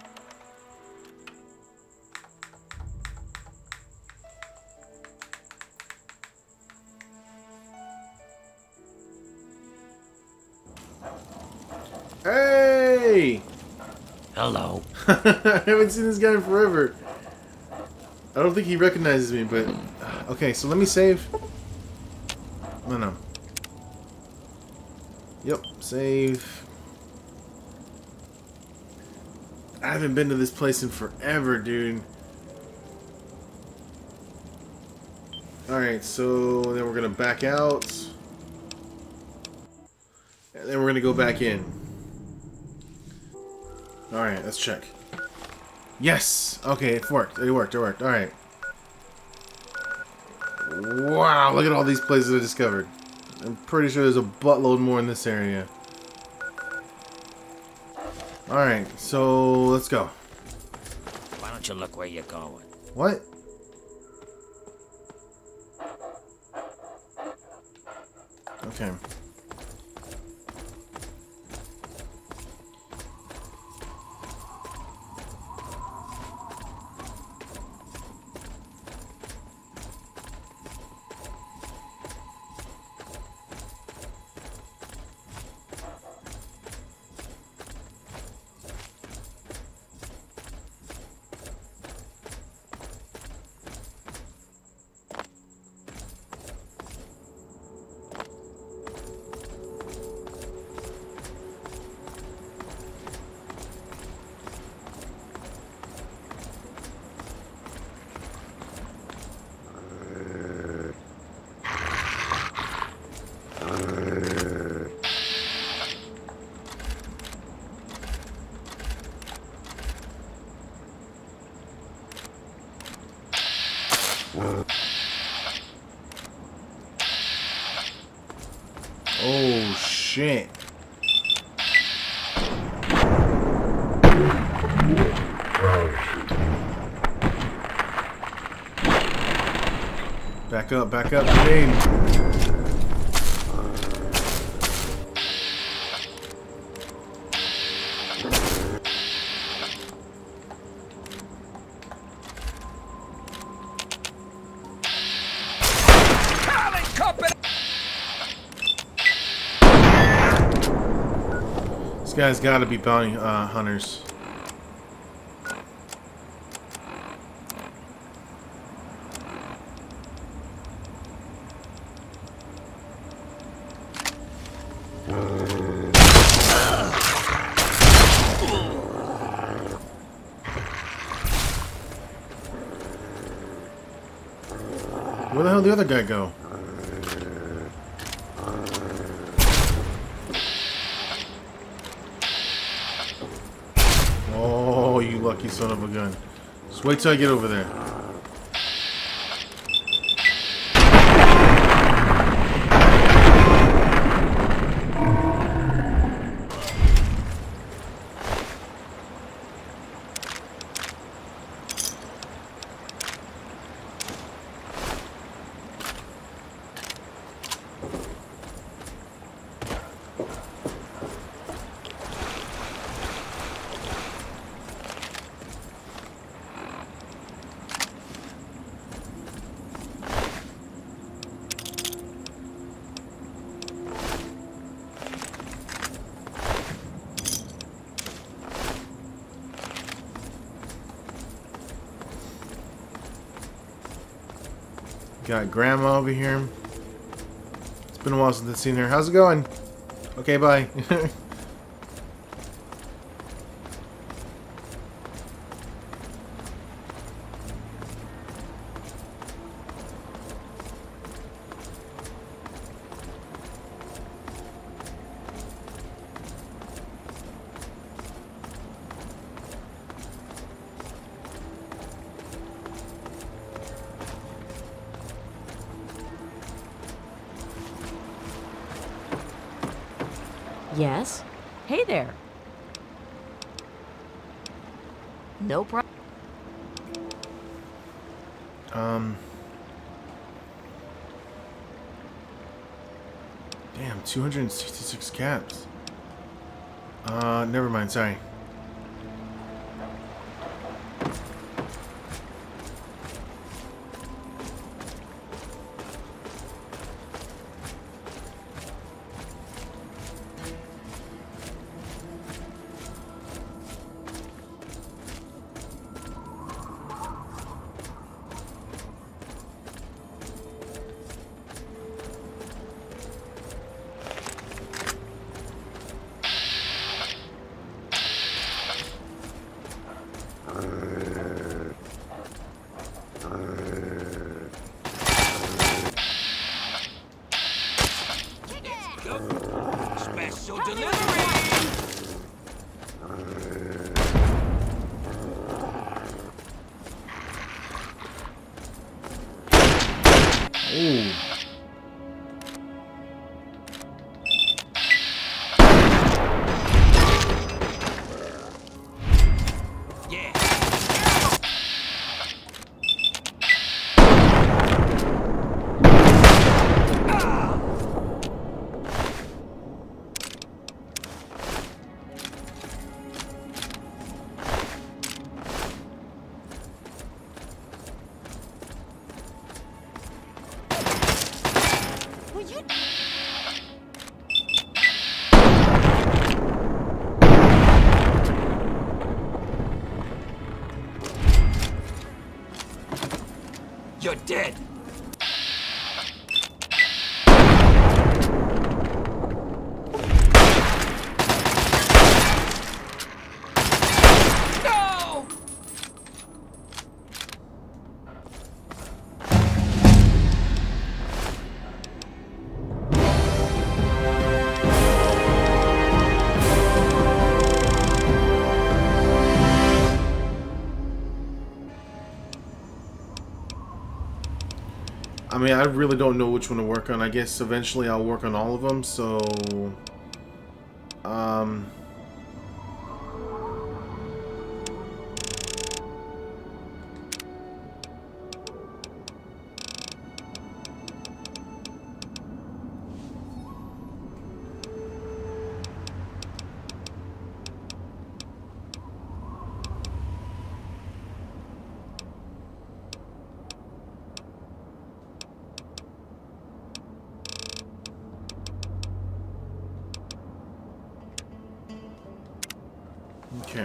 Hey! Hello. I haven't seen this guy in forever. I don't think he recognizes me, but... Okay, so let me save. No. Yep, save. I haven't been to this place in forever, dude. Alright, so then we're gonna back out. And then we're gonna go back in. Alright, let's check. Yes! Okay, it worked. It worked. Alright. Wow, look at all these places I discovered. I'm pretty sure there's a buttload more in this area. Alright, so let's go. Why don't you look where you're going? What? Okay. Oh shit. Back up, grenade. These guys gotta be bounty hunters. Where the hell did the other guy go? Oh, you lucky son of a gun. Just wait till I get over there. Got Grandma over here. It's been a while since I've seen her. How's it going? Okay, bye. Yes? Hey there. No problem. Damn, 266 caps. Never mind, sorry. Special delivery! Ooh. You're dead! No! I mean, I really don't know which one to work on. I guess eventually I'll work on all of them, so... Okay.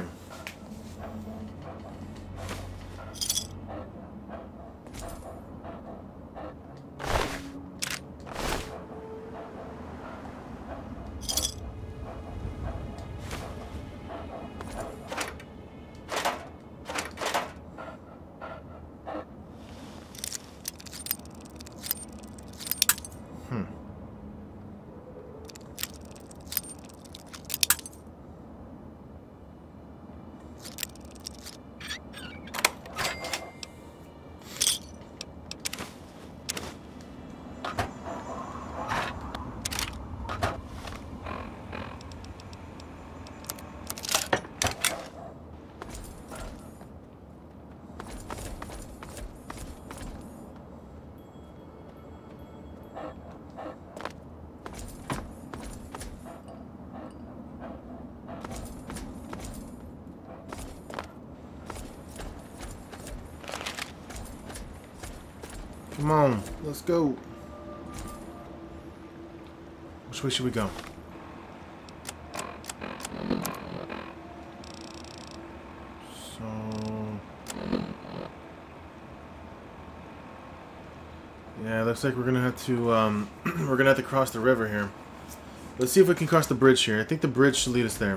Come on, let's go. Which way should we go? So... Yeah, looks like we're gonna have to we're gonna have to cross the river here. Let's see if we can cross the bridge here. I think the bridge should lead us there.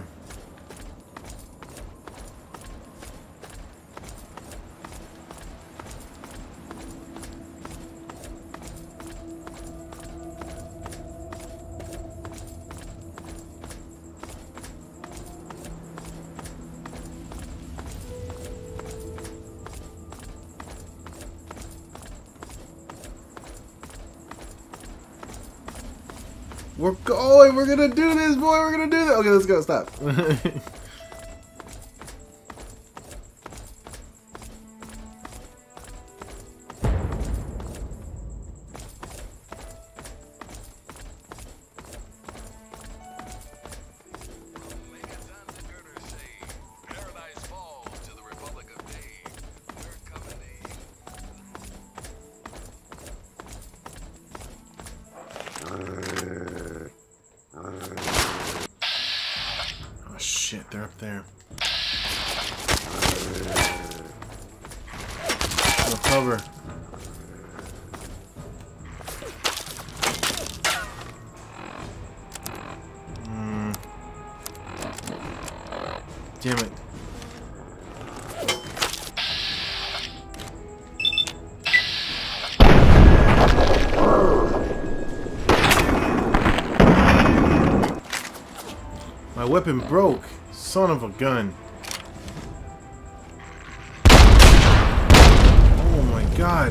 We're going! We're gonna do this, boy! We're gonna do this! Okay, let's go. Stop. Oh shit, they're up there. No cover. Damn it. My weapon broke. Son of a gun. Oh my god.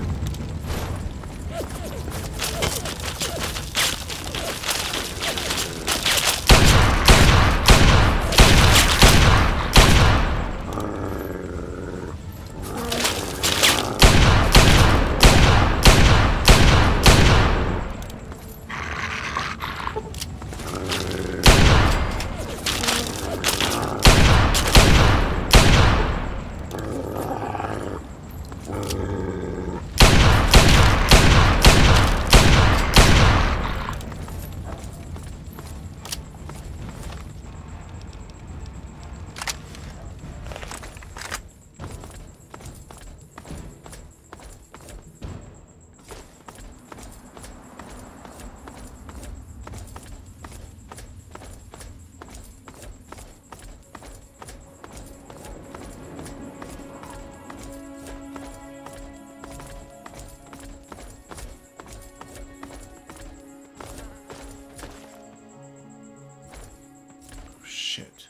Shit.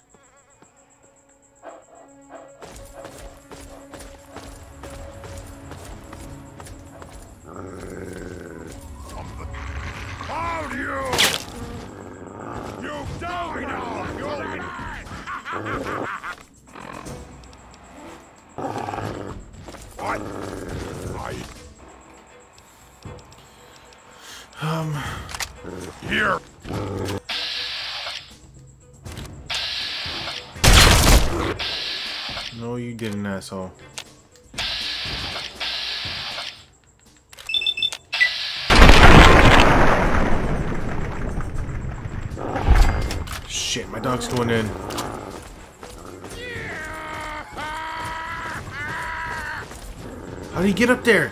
Hold you! You don't know! You're what? Here! No, you didn't, asshole. Shit, my dog's going in. How do you get up there?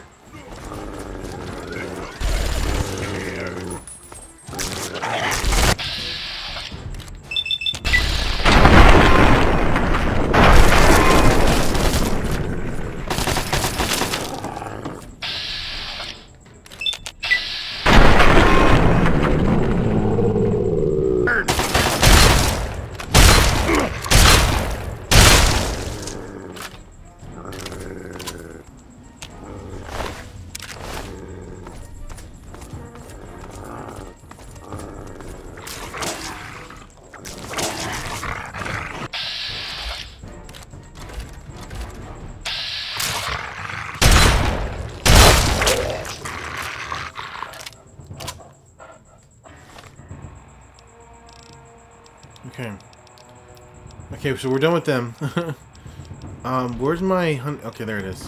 Okay. Okay, so we're done with them. Where's my hunt? Okay, there it is.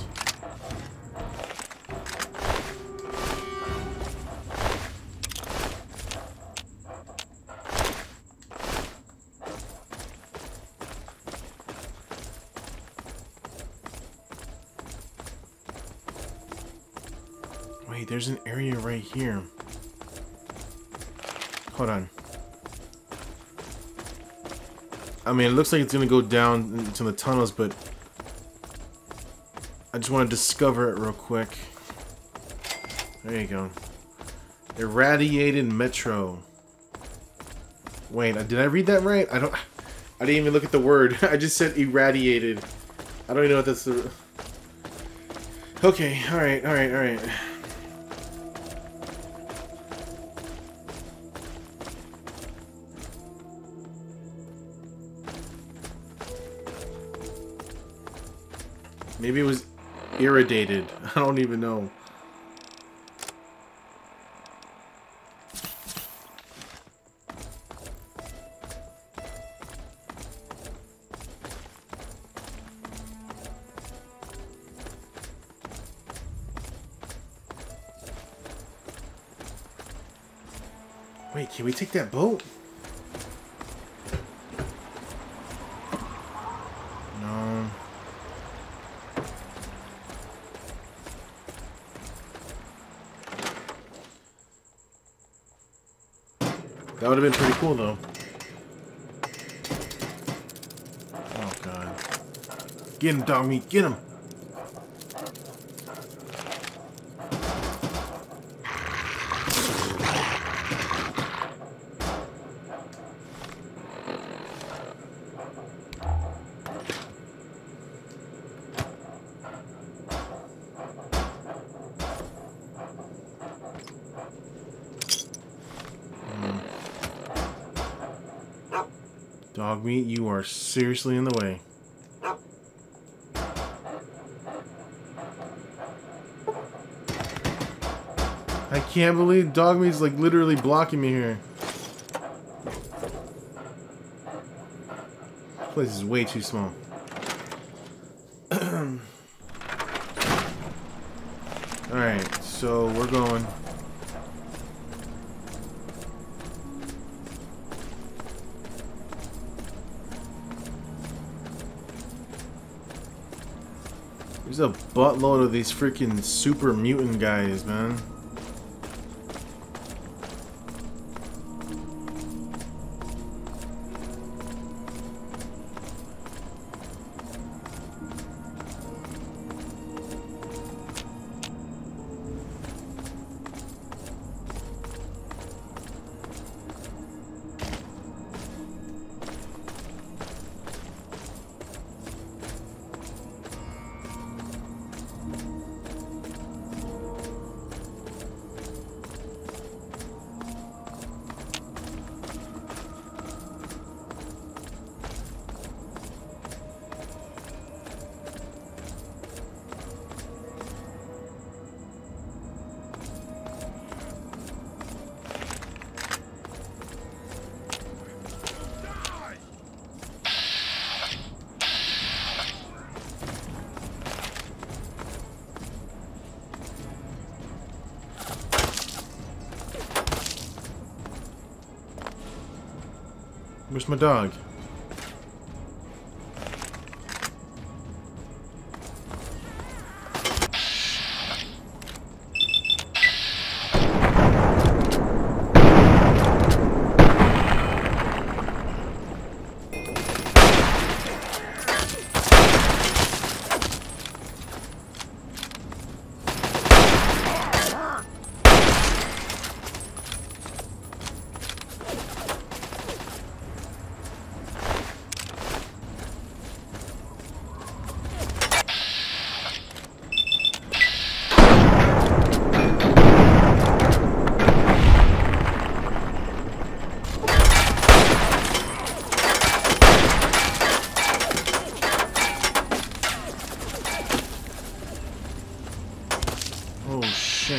Wait, there's an area right here. Hold on. I mean, it looks like it's gonna go down into the tunnels, but I just want to discover it real quick. There you go. Irradiated Metro. Wait, did I read that right? I didn't even look at the word. I just said irradiated. I don't even know what that's the... Okay, alright. Maybe it was irradiated. I don't even know. Wait, can we take that boat? No. That would have been pretty cool, though. Oh, God. Get him, dog meat. Get him. Dog meat, you are seriously in the way. I can't believe dog meat's like literally blocking me here. This place is way too small. Alright, so we're going. There's a buttload of these freaking super mutant guys, man. Where's my dog? Oh shit.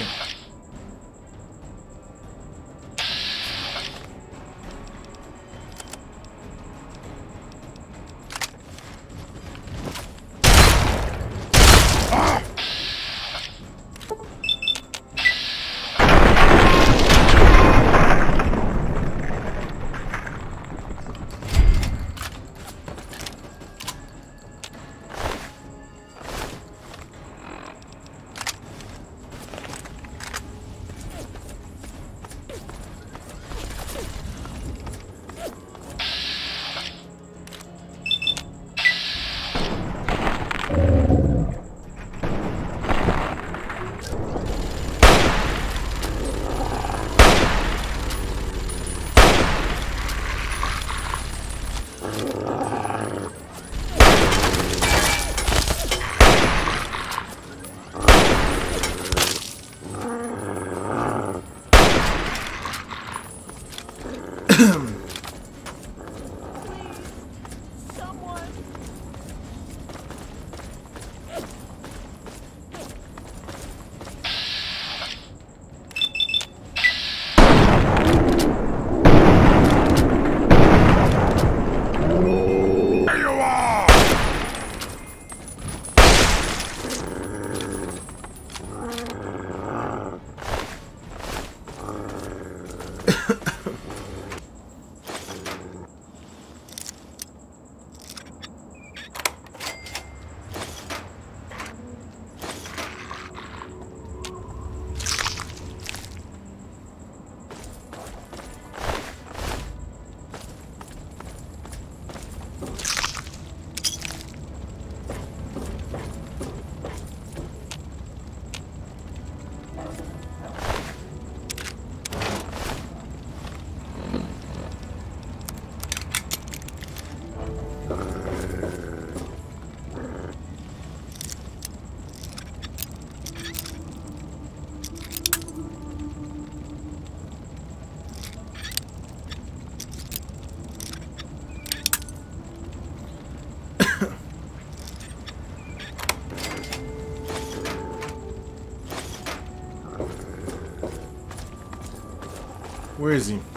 Where is he?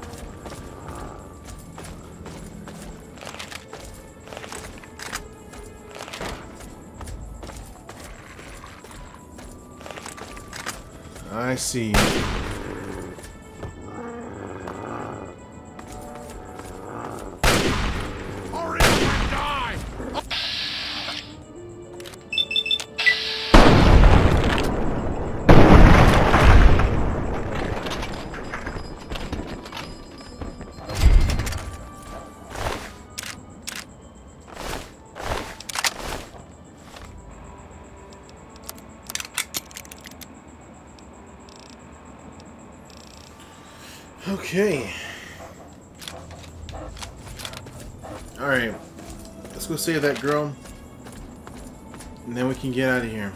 I see. Hurry up and die! Okay. Alright. Let's go save that girl. And then we can get out of here.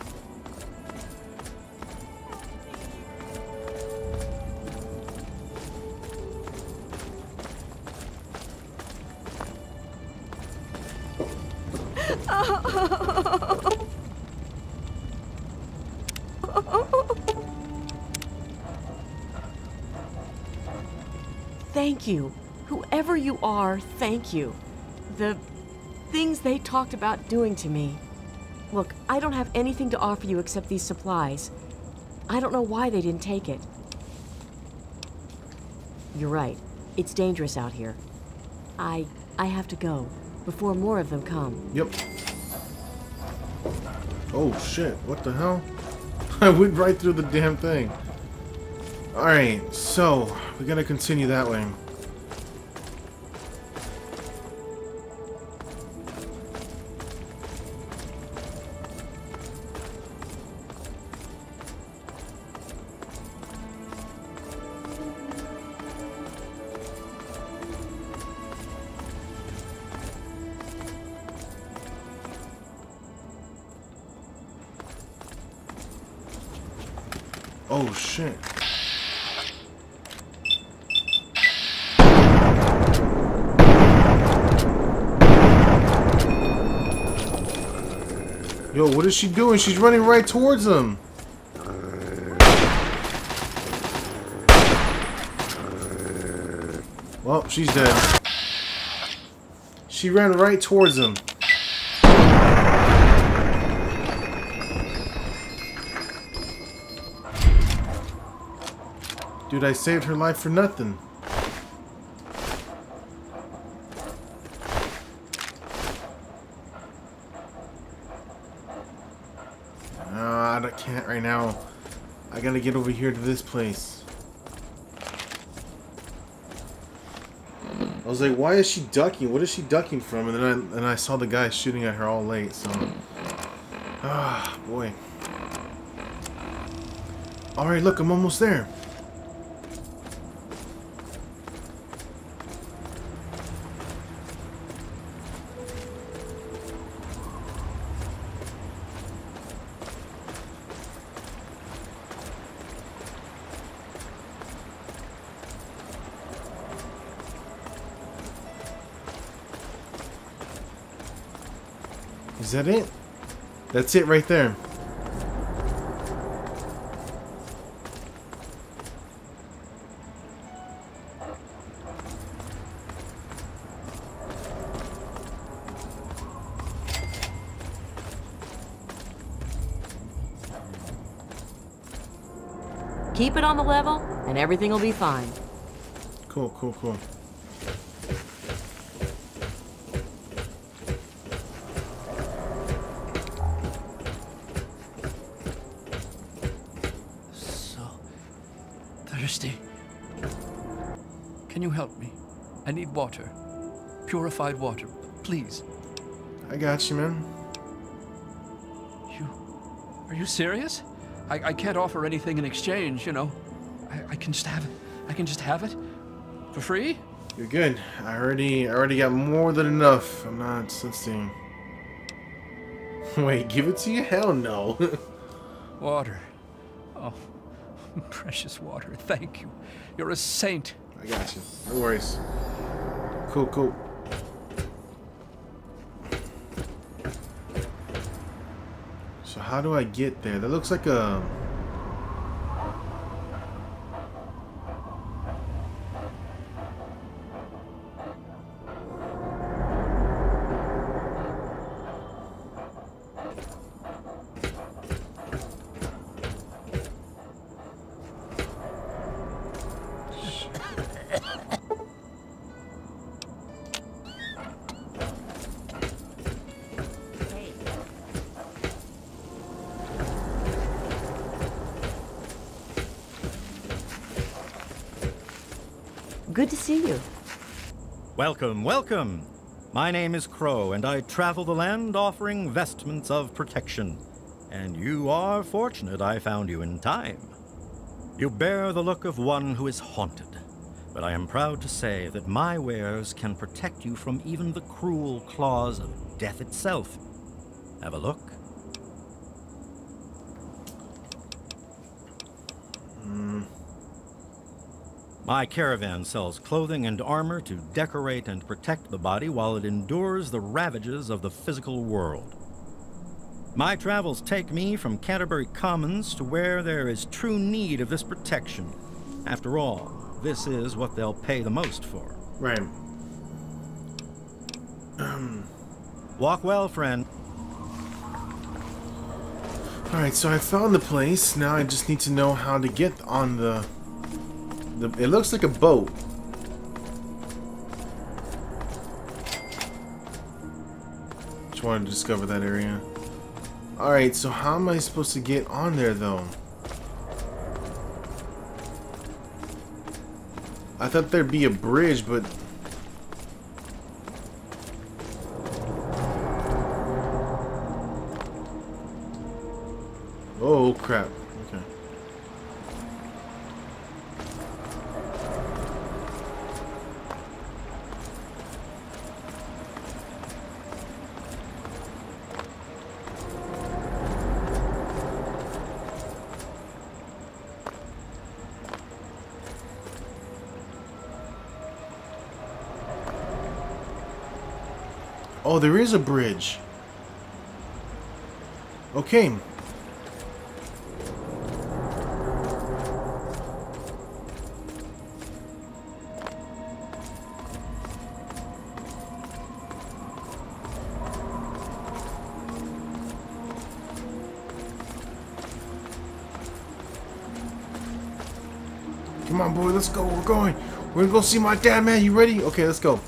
Thank you. Whoever you are, thank you. The things they talked about doing to me. Look, I don't have anything to offer you except these supplies. I don't know why they didn't take it. You're right. It's dangerous out here. I have to go before more of them come. Yep. Oh shit, what the hell? I went right through the damn thing. Alright, so we're gonna continue that way. Oh shit. Yo, what is she doing? She's running right towards him. Well, she's dead. She ran right towards him. Dude, I saved her life for nothing. I can't right now. I gotta get over here to this place. I was like, why is she ducking? What is she ducking from? And then I saw the guy shooting at her all late, so... Ah, boy. Alright, look, I'm almost there. Is that it? That's it right there. Keep it on the level, and everything will be fine. Cool, cool, cool. Thirsty. Can you help me? I need water. Purified water, please. I got you, man. Are you serious? I can't offer anything in exchange, you know. I can just have it. I can just have it? For free? You're good. I already got more than enough. I'm not, let's see. Wait, give it to you? Hell no. Water. Oh, precious water. Thank you. You're a saint. I got you. No worries. Cool, cool. So how do I get there? That looks like a... Good to see you. Welcome, welcome. My name is Crow, and I travel the land offering vestments of protection. And you are fortunate I found you in time. You bear the look of one who is haunted, but I am proud to say that my wares can protect you from even the cruel claws of death itself. Have a look. My caravan sells clothing and armor to decorate and protect the body while it endures the ravages of the physical world. My travels take me from Canterbury Commons to where there is true need of this protection. After all, this is what they'll pay the most for. Right. Walk well, friend. Alright, so I found the place. Now I just need to know how to get on the it looks like a boat. Just wanted to discover that area. Alright, so how am I supposed to get on there though? I thought there'd be a bridge, but oh crap. Okay. Oh, there is a bridge. Okay. Come on, boy, let's go. We're going. We're gonna go see my dad, man. You ready? Okay, let's go.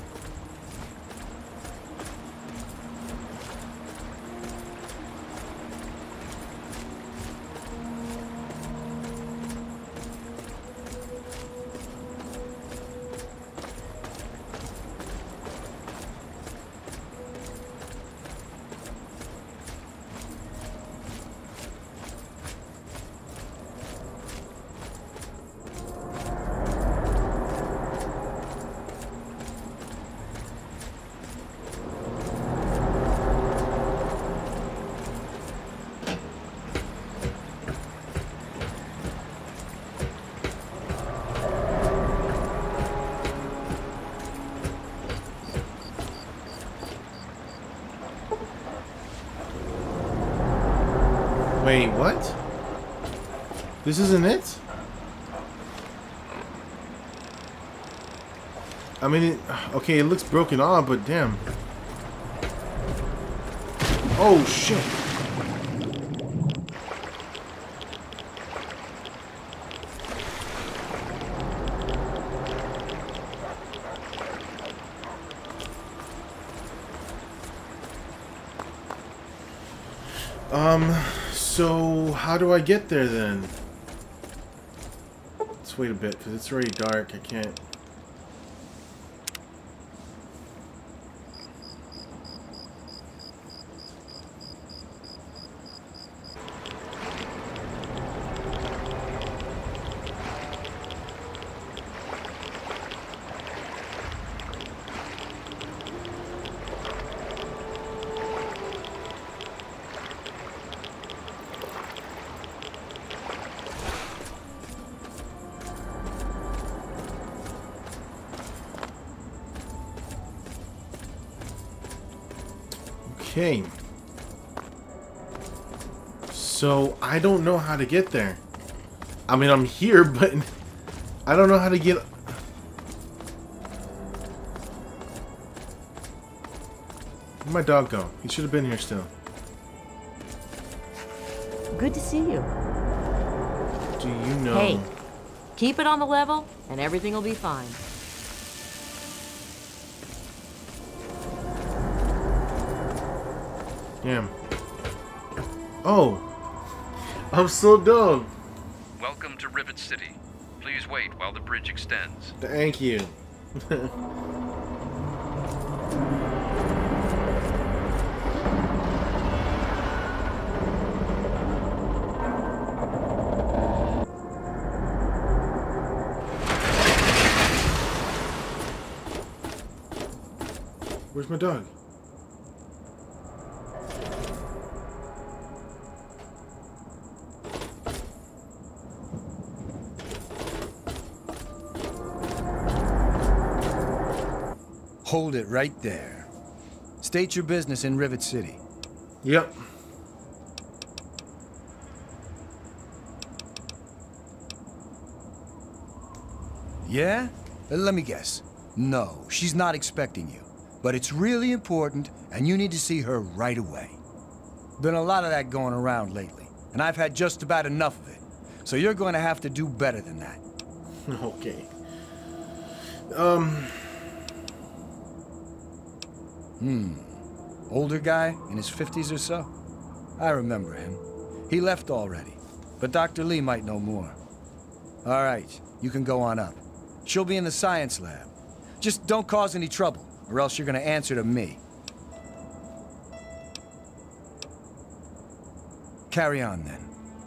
Wait, what? This isn't it? I mean, okay, it looks broken off, but damn. Oh, shit. So how do I get there then? Let's wait a bit because it's already dark. I can't. Okay. So, I don't know how to get there. I mean, I'm here, but I don't know how to get... Where'd my dog go? He should have been here still. Good to see you. Do you know... Hey, keep it on the level, and everything will be fine. Damn. Oh! I'm so dumb! Welcome to Rivet City. Please wait while the bridge extends. Thank you. Where's my dog? Hold it right there. State your business in Rivet City. Yep. Yeah? Let me guess. No, she's not expecting you. But it's really important, and you need to see her right away. Been a lot of that going around lately, and I've had just about enough of it. So you're going to have to do better than that. Okay. Older guy, in his 50s or so? I remember him. He left already, but Dr. Lee might know more. All right, you can go on up. She'll be in the science lab. Just don't cause any trouble, or else you're gonna answer to me. Carry on, then.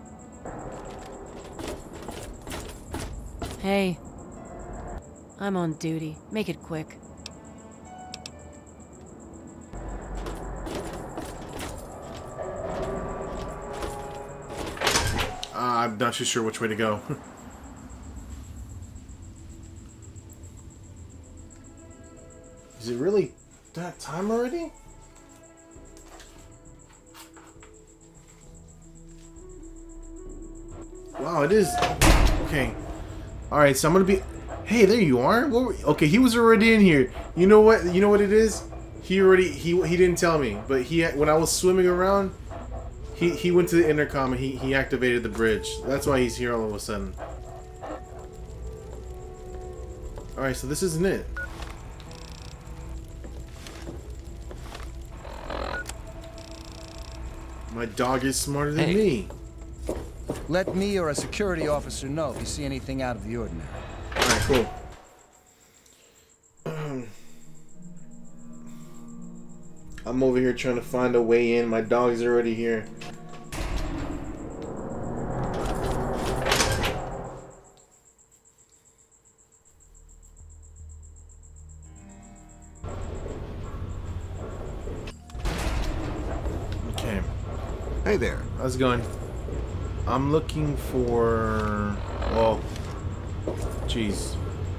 Hey. I'm on duty. Make it quick. I'm not too sure which way to go. Is it really that time already? Wow, it is. Okay. Alright, so I'm gonna be... Hey, there you are. Okay, he was already in here. You know what? You know what it is? He didn't tell me, but when I was swimming around, he went to the intercom and he activated the bridge. That's why he's here all of a sudden. Alright, so this isn't it. My dog is smarter than me. Let me or a security officer know if you see anything out of the ordinary. Alright, cool. I'm over here trying to find a way in. My dog's already here. Okay. Hey there. How's it going? I'm looking for... Oh. Jeez.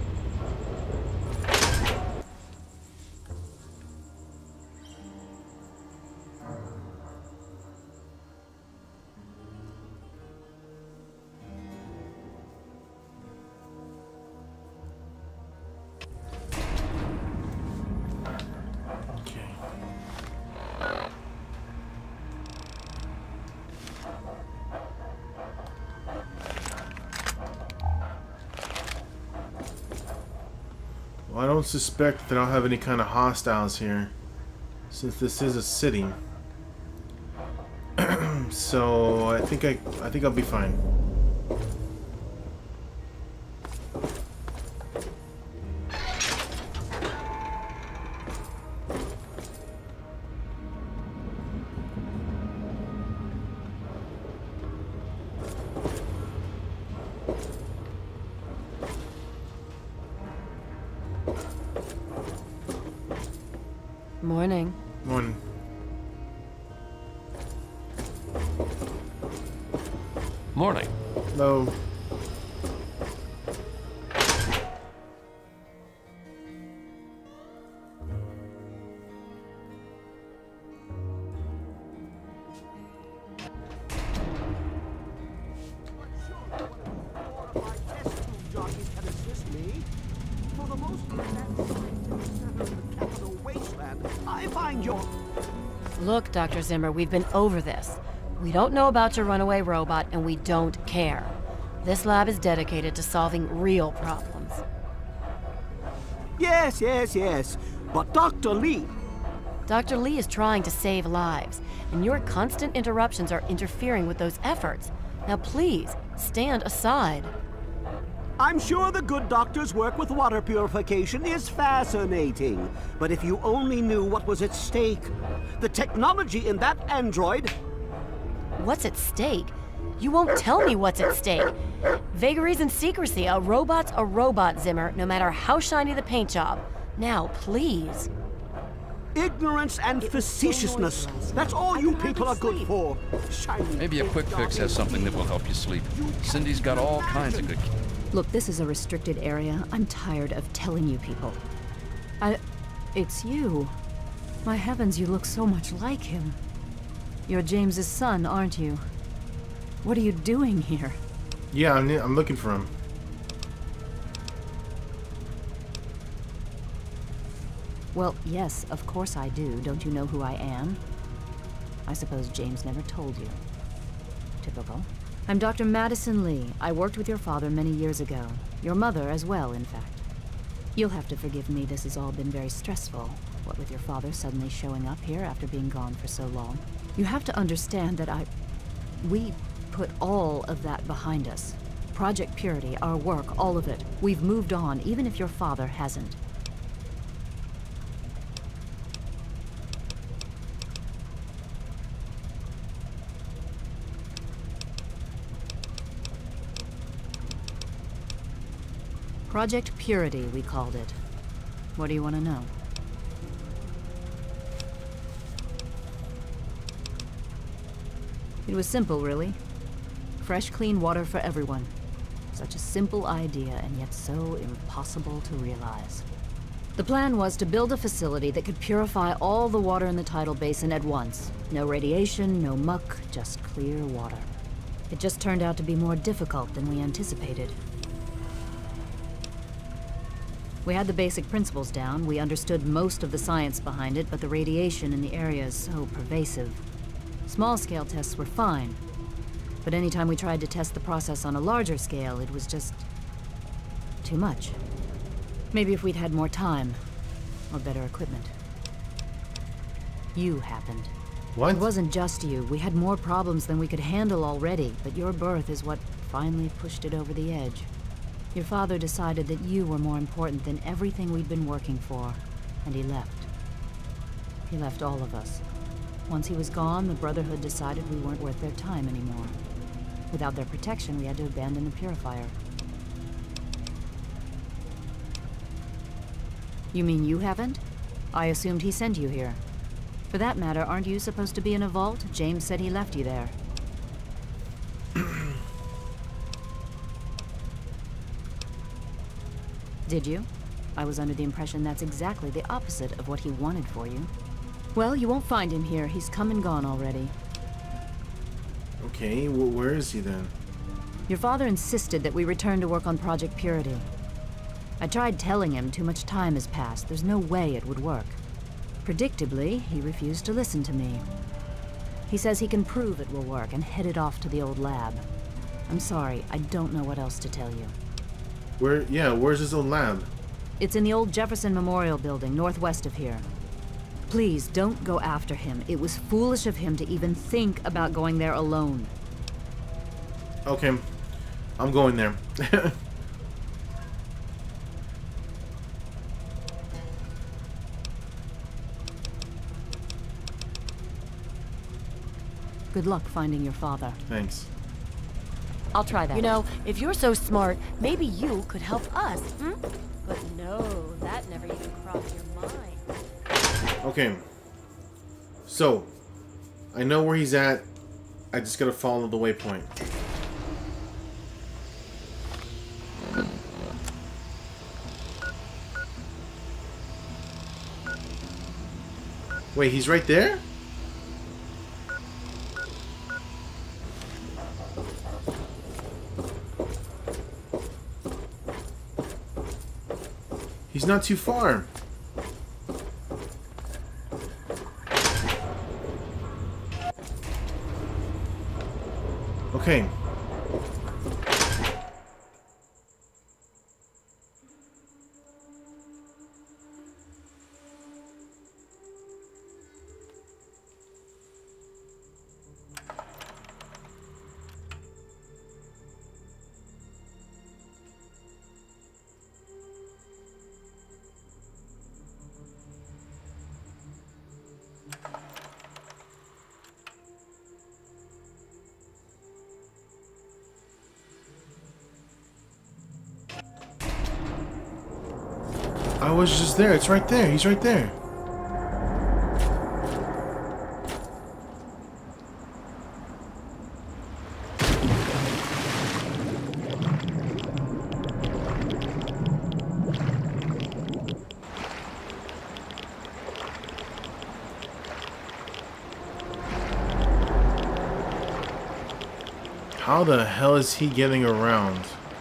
Well, I don't suspect that I'll have any kind of hostiles here, since this is a city. So I think I'll be fine. Morning. Morning. Morning. Hello. Look, Dr. Zimmer, we've been over this. We don't know about your runaway robot, and we don't care. This lab is dedicated to solving real problems. Yes, yes, yes. But Dr. Lee... Dr. Lee is trying to save lives, and your constant interruptions are interfering with those efforts. Now please, stand aside. I'm sure the good doctor's work with water purification is fascinating. But if you only knew what was at stake, the technology in that android... What's at stake? You won't tell me what's at stake. Vagaries and secrecy. A robot's a robot, Zimmer, no matter how shiny the paint job. Now, please. Ignorance and facetiousness. That's all you people are good for. Shiny Maybe a quick fix has something that will help you sleep. Cindy's got all kinds of good... Look, this is a restricted area. I'm tired of telling you people. It's you. My heavens, you look so much like him. You're James's son, aren't you? What are you doing here? Yeah, I'm looking for him. Well, yes, of course I do. Don't you know who I am? I suppose James never told you. Typical. I'm Dr. Madison Lee. I worked with your father many years ago. Your mother as well, in fact. You'll have to forgive me, this has all been very stressful. What with your father suddenly showing up here after being gone for so long. You have to understand that we put all of that behind us. Project Purity, our work, all of it. We've moved on, even if your father hasn't. Project Purity, we called it. What do you want to know? It was simple, really. Fresh, clean water for everyone. Such a simple idea, and yet so impossible to realize. The plan was to build a facility that could purify all the water in the tidal basin at once. No radiation, no muck, just clear water. It just turned out to be more difficult than we anticipated. We had the basic principles down, we understood most of the science behind it, but the radiation in the area is so pervasive. Small-scale tests were fine, but anytime we tried to test the process on a larger scale, it was just... too much. Maybe if we'd had more time, or better equipment. You happened. What? It wasn't just you. We had more problems than we could handle already, but your birth is what finally pushed it over the edge. Your father decided that you were more important than everything we'd been working for, and he left. He left all of us. Once he was gone, the Brotherhood decided we weren't worth their time anymore. Without their protection, we had to abandon the Purifier. You mean you haven't? I assumed he sent you here. For that matter, aren't you supposed to be in a vault? James said he left you there. Did you? I was under the impression that's exactly the opposite of what he wanted for you. Well, you won't find him here. He's come and gone already. Okay, well, where is he then? Your father insisted that we return to work on Project Purity. I tried telling him too much time has passed. There's no way it would work. Predictably, he refused to listen to me. He says he can prove it will work and headed off to the old lab. I'm sorry, I don't know what else to tell you. Where's his old lab? It's in the old Jefferson Memorial Building, northwest of here. Please, don't go after him. It was foolish of him to even think about going there alone. Okay, I'm going there. Good luck finding your father. Thanks. I'll try that. You know, if you're so smart, maybe you could help us, hmm? But no, that never even crossed your mind. Okay. So, I know where he's at. I just gotta follow the waypoint. Wait, he's right there? He's not too far. Okay. I was just there. It's right there. He's right there. How the hell is he getting around?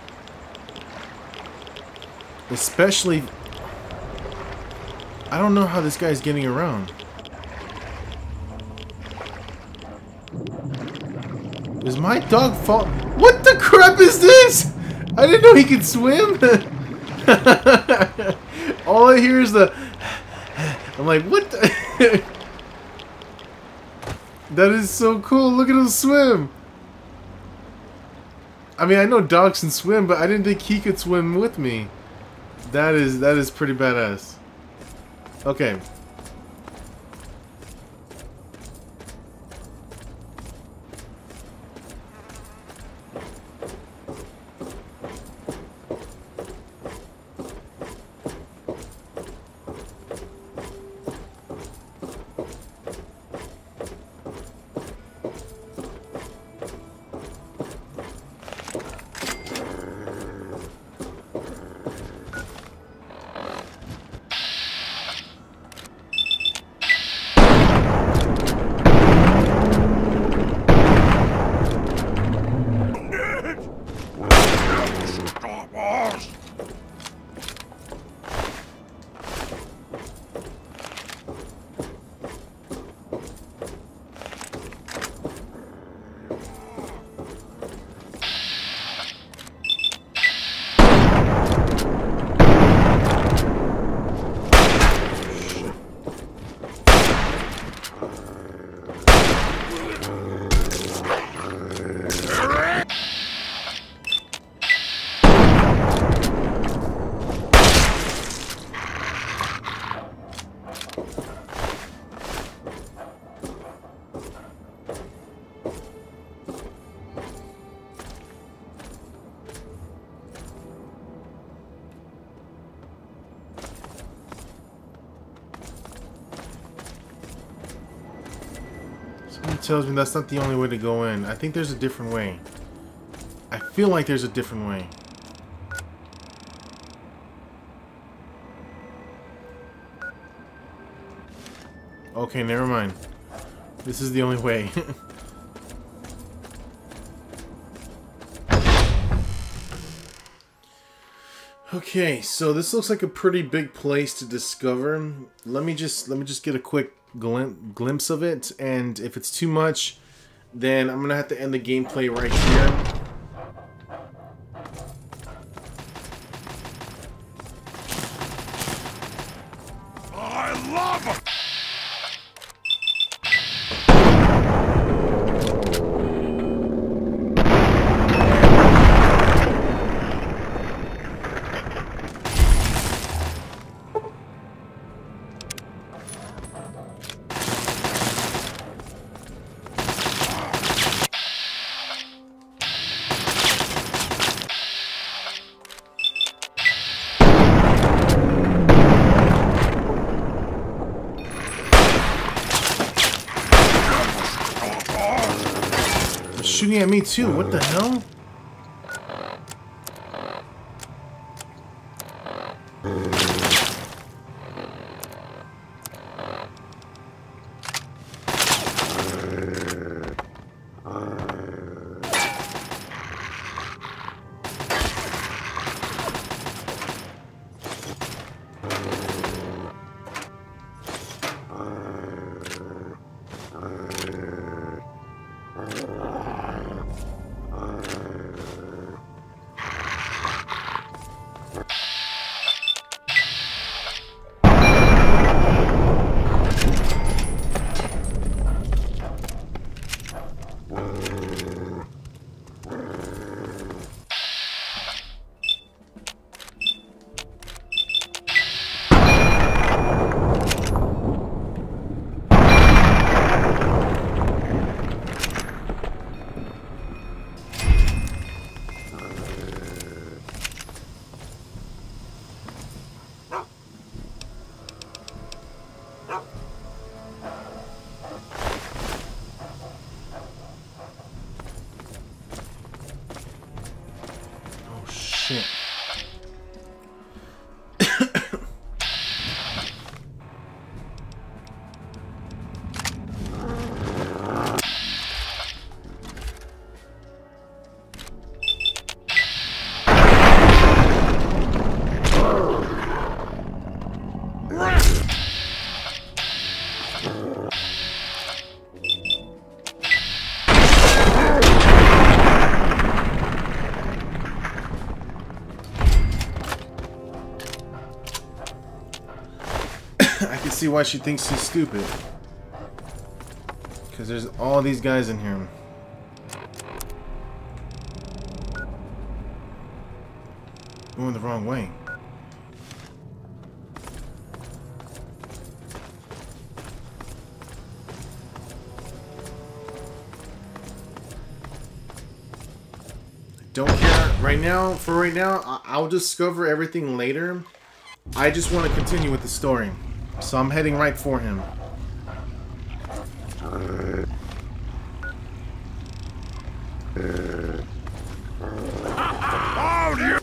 Especially... I don't know how this guy's getting around. Is my dog fall? What the crap is this? I didn't know he could swim. All I hear is the... I'm like, what the... That is so cool. Look at him swim. I mean, I know dogs can swim, but I didn't think he could swim with me. That is pretty badass. Okay. Something tells me that's not the only way to go in. I think there's a different way. I feel like there's a different way. Okay, never mind. This is the only way. Okay, so this looks like a pretty big place to discover. Let me just get a quick glimpse of it, and if it's too much, then I'm gonna have to end the gameplay right here. I love Shooting at me too, what the hell? see why she thinks he's stupid. Because there's all these guys in here. Going the wrong way. Don't care right now. For right now, I'll discover everything later. I just want to continue with the story, so I'm heading right for him. Oh, dear.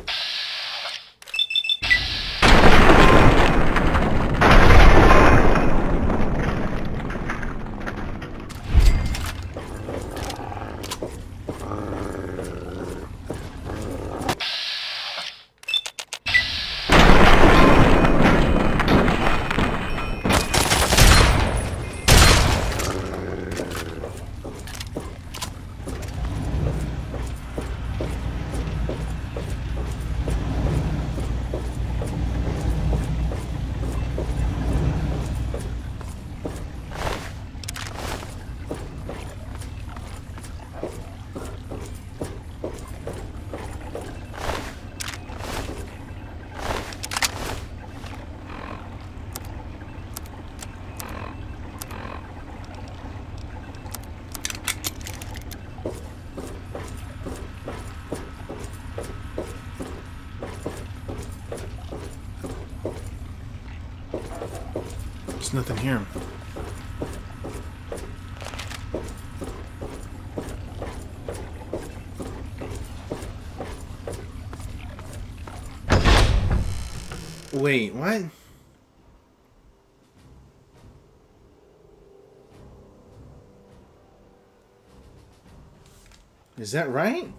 There's nothing here. Wait, what? Is that right?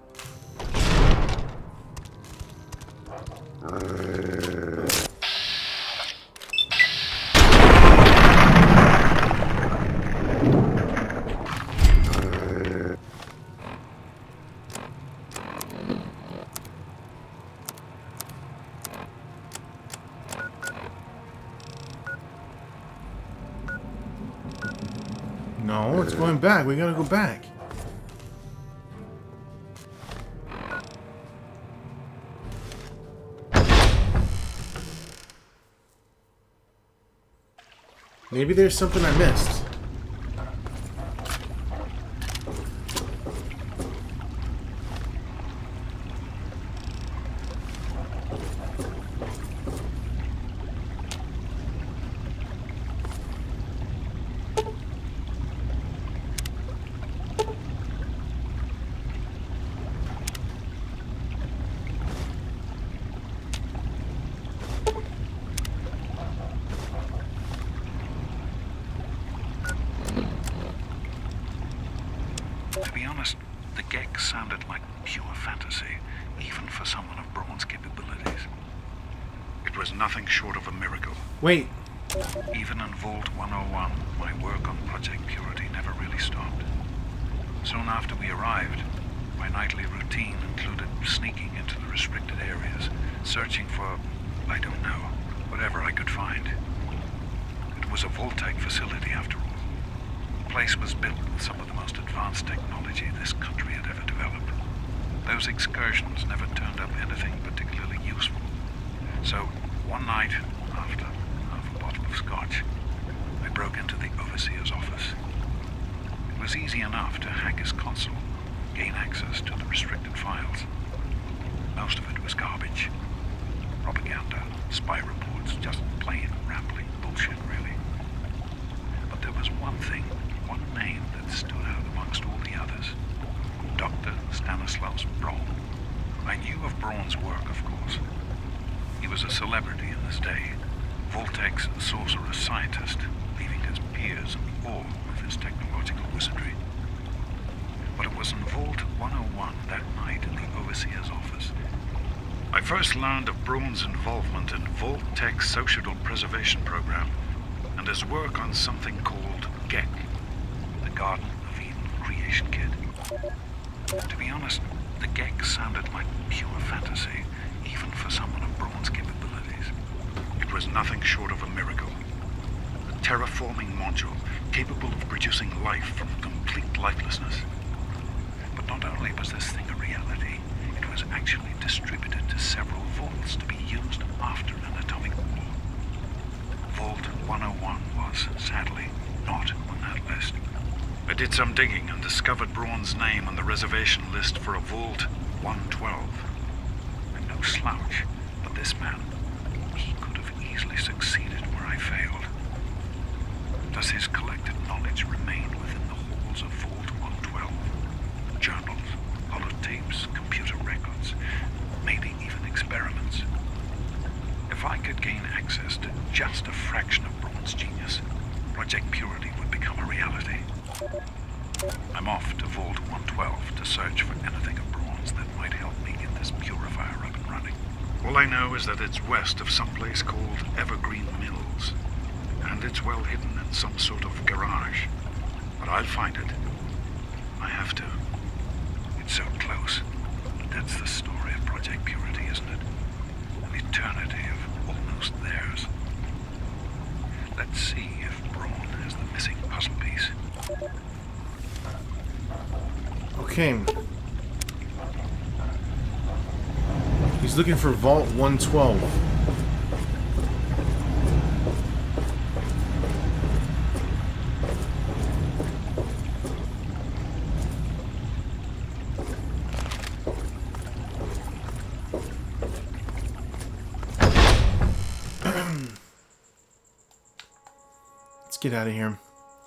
No, it's going back. We gotta go back. Maybe there's something I missed. To be honest, the Gek sounded like pure fantasy, even for someone of Braun's capabilities. It was nothing short of a miracle. Wait. Even in Vault 101, my work on Project Purity never really stopped. Soon after we arrived, my nightly routine included sneaking into the restricted areas, searching for, I don't know, whatever I could find. It was a Vault-Tec facility after all. The place was built with some of the most advanced technology this country had ever developed. Those excursions never turned up anything particularly useful. So, one night, after half a bottle of scotch, I broke into the Overseer's office. It was easy enough to hack his console, gain access to the restricted files. Most of it was garbage. Propaganda, spy reports, just plain rambling bullshit, really. But there was one thing, one name that stood out amongst all the others. Dr. Stanislaus Braun. I knew of Braun's work, of course. He was a celebrity in his day, Vault-Tec's sorcerer scientist, leaving his peers in awe of his technological wizardry. But it was in Vault 101 that night in the Overseer's office I first learned of Braun's involvement in Vault-Tec's Sociable Preservation Program and his work on something called Gek, the Garden of Eden creation kit. To be honest, the Gek sounded like pure fantasy, even for someone of Braun's capabilities. It was nothing short of a miracle. terraforming module capable of producing life from complete lifelessness. But not only was this thing a reality, it was actually distributed to several vaults to be used after an atomic war. Vault 101 was, sadly, not on that list. I did some digging and discovered Braun's name on the reservation list for a Vault 112. And no slouch, but this man, he could have easily succeeded where I failed. Does his collected knowledge remain within the halls of Vault 112? Journals, holotapes, computer records, maybe even experiments. If I could gain access to just a fraction of Braun's genius, Project Purity would become a reality. I'm off to Vault 112 to search for anything of Braun's that might help me get this purifier up and running. All I know is that it's west of some place called Evergreen Mills, and it's well hidden in some sort of garage. But I'll find it. I have to. It's so close. That's the story of Project Purity, isn't it? An eternity of almost theirs. Let's see if Braun has the missing puzzle piece. Okay. He's looking for Vault 112. Let's get out of here.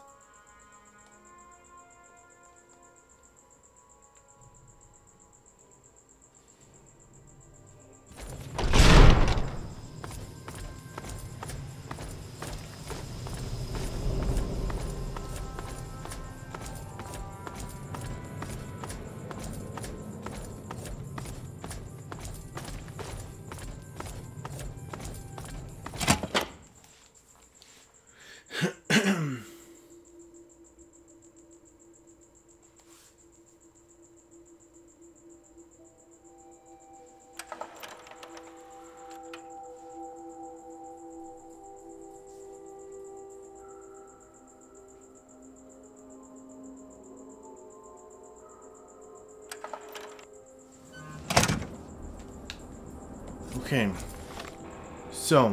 Okay, so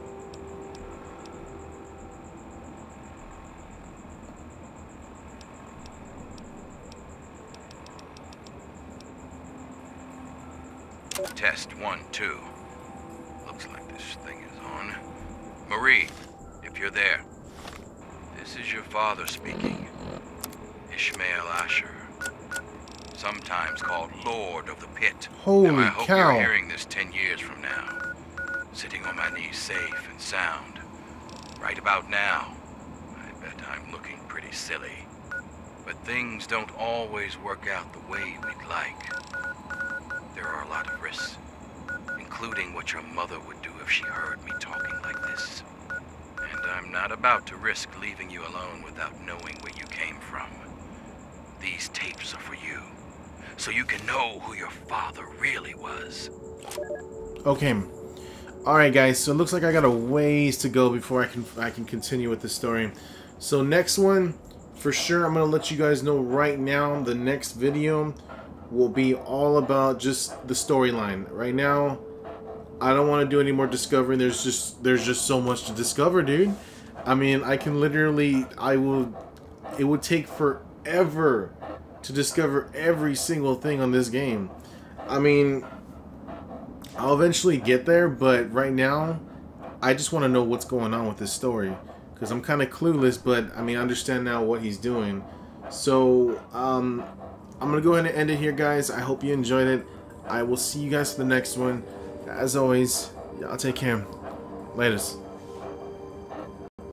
Test 1, 2. Looks like this thing is on. Marie, if you're there, this is your father speaking. Ishmael Asher. Sometimes called Lord of the Pit. Holy now, I hope cow. you're hearing this 10 years from now. Sitting on my knees safe and sound. Right about now, I bet I'm looking pretty silly. But things don't always work out the way we'd like. There are a lot of risks, including what your mother would do if she heard me talking like this. And I'm not about to risk leaving you alone without knowing where you came from. These tapes are for you, so you can know who your father really was. okay. Alright guys, so it looks like I got a ways to go before I can continue with the story. So next one, for sure, I'm gonna let you guys know right now, the next video will be all about just the storyline. Right now, I don't want to do any more discovery. There's just so much to discover, dude. I mean, I can literally, it would take forever to discover every single thing on this game. I mean, I'll eventually get there, but right now, I just want to know what's going on with this story. Because I'm kind of clueless, but I mean, I understand now what he's doing. So, I'm going to go ahead and end it here, guys. I hope you enjoyed it. I will see you guys for the next one. As always, y'all take care. Laters.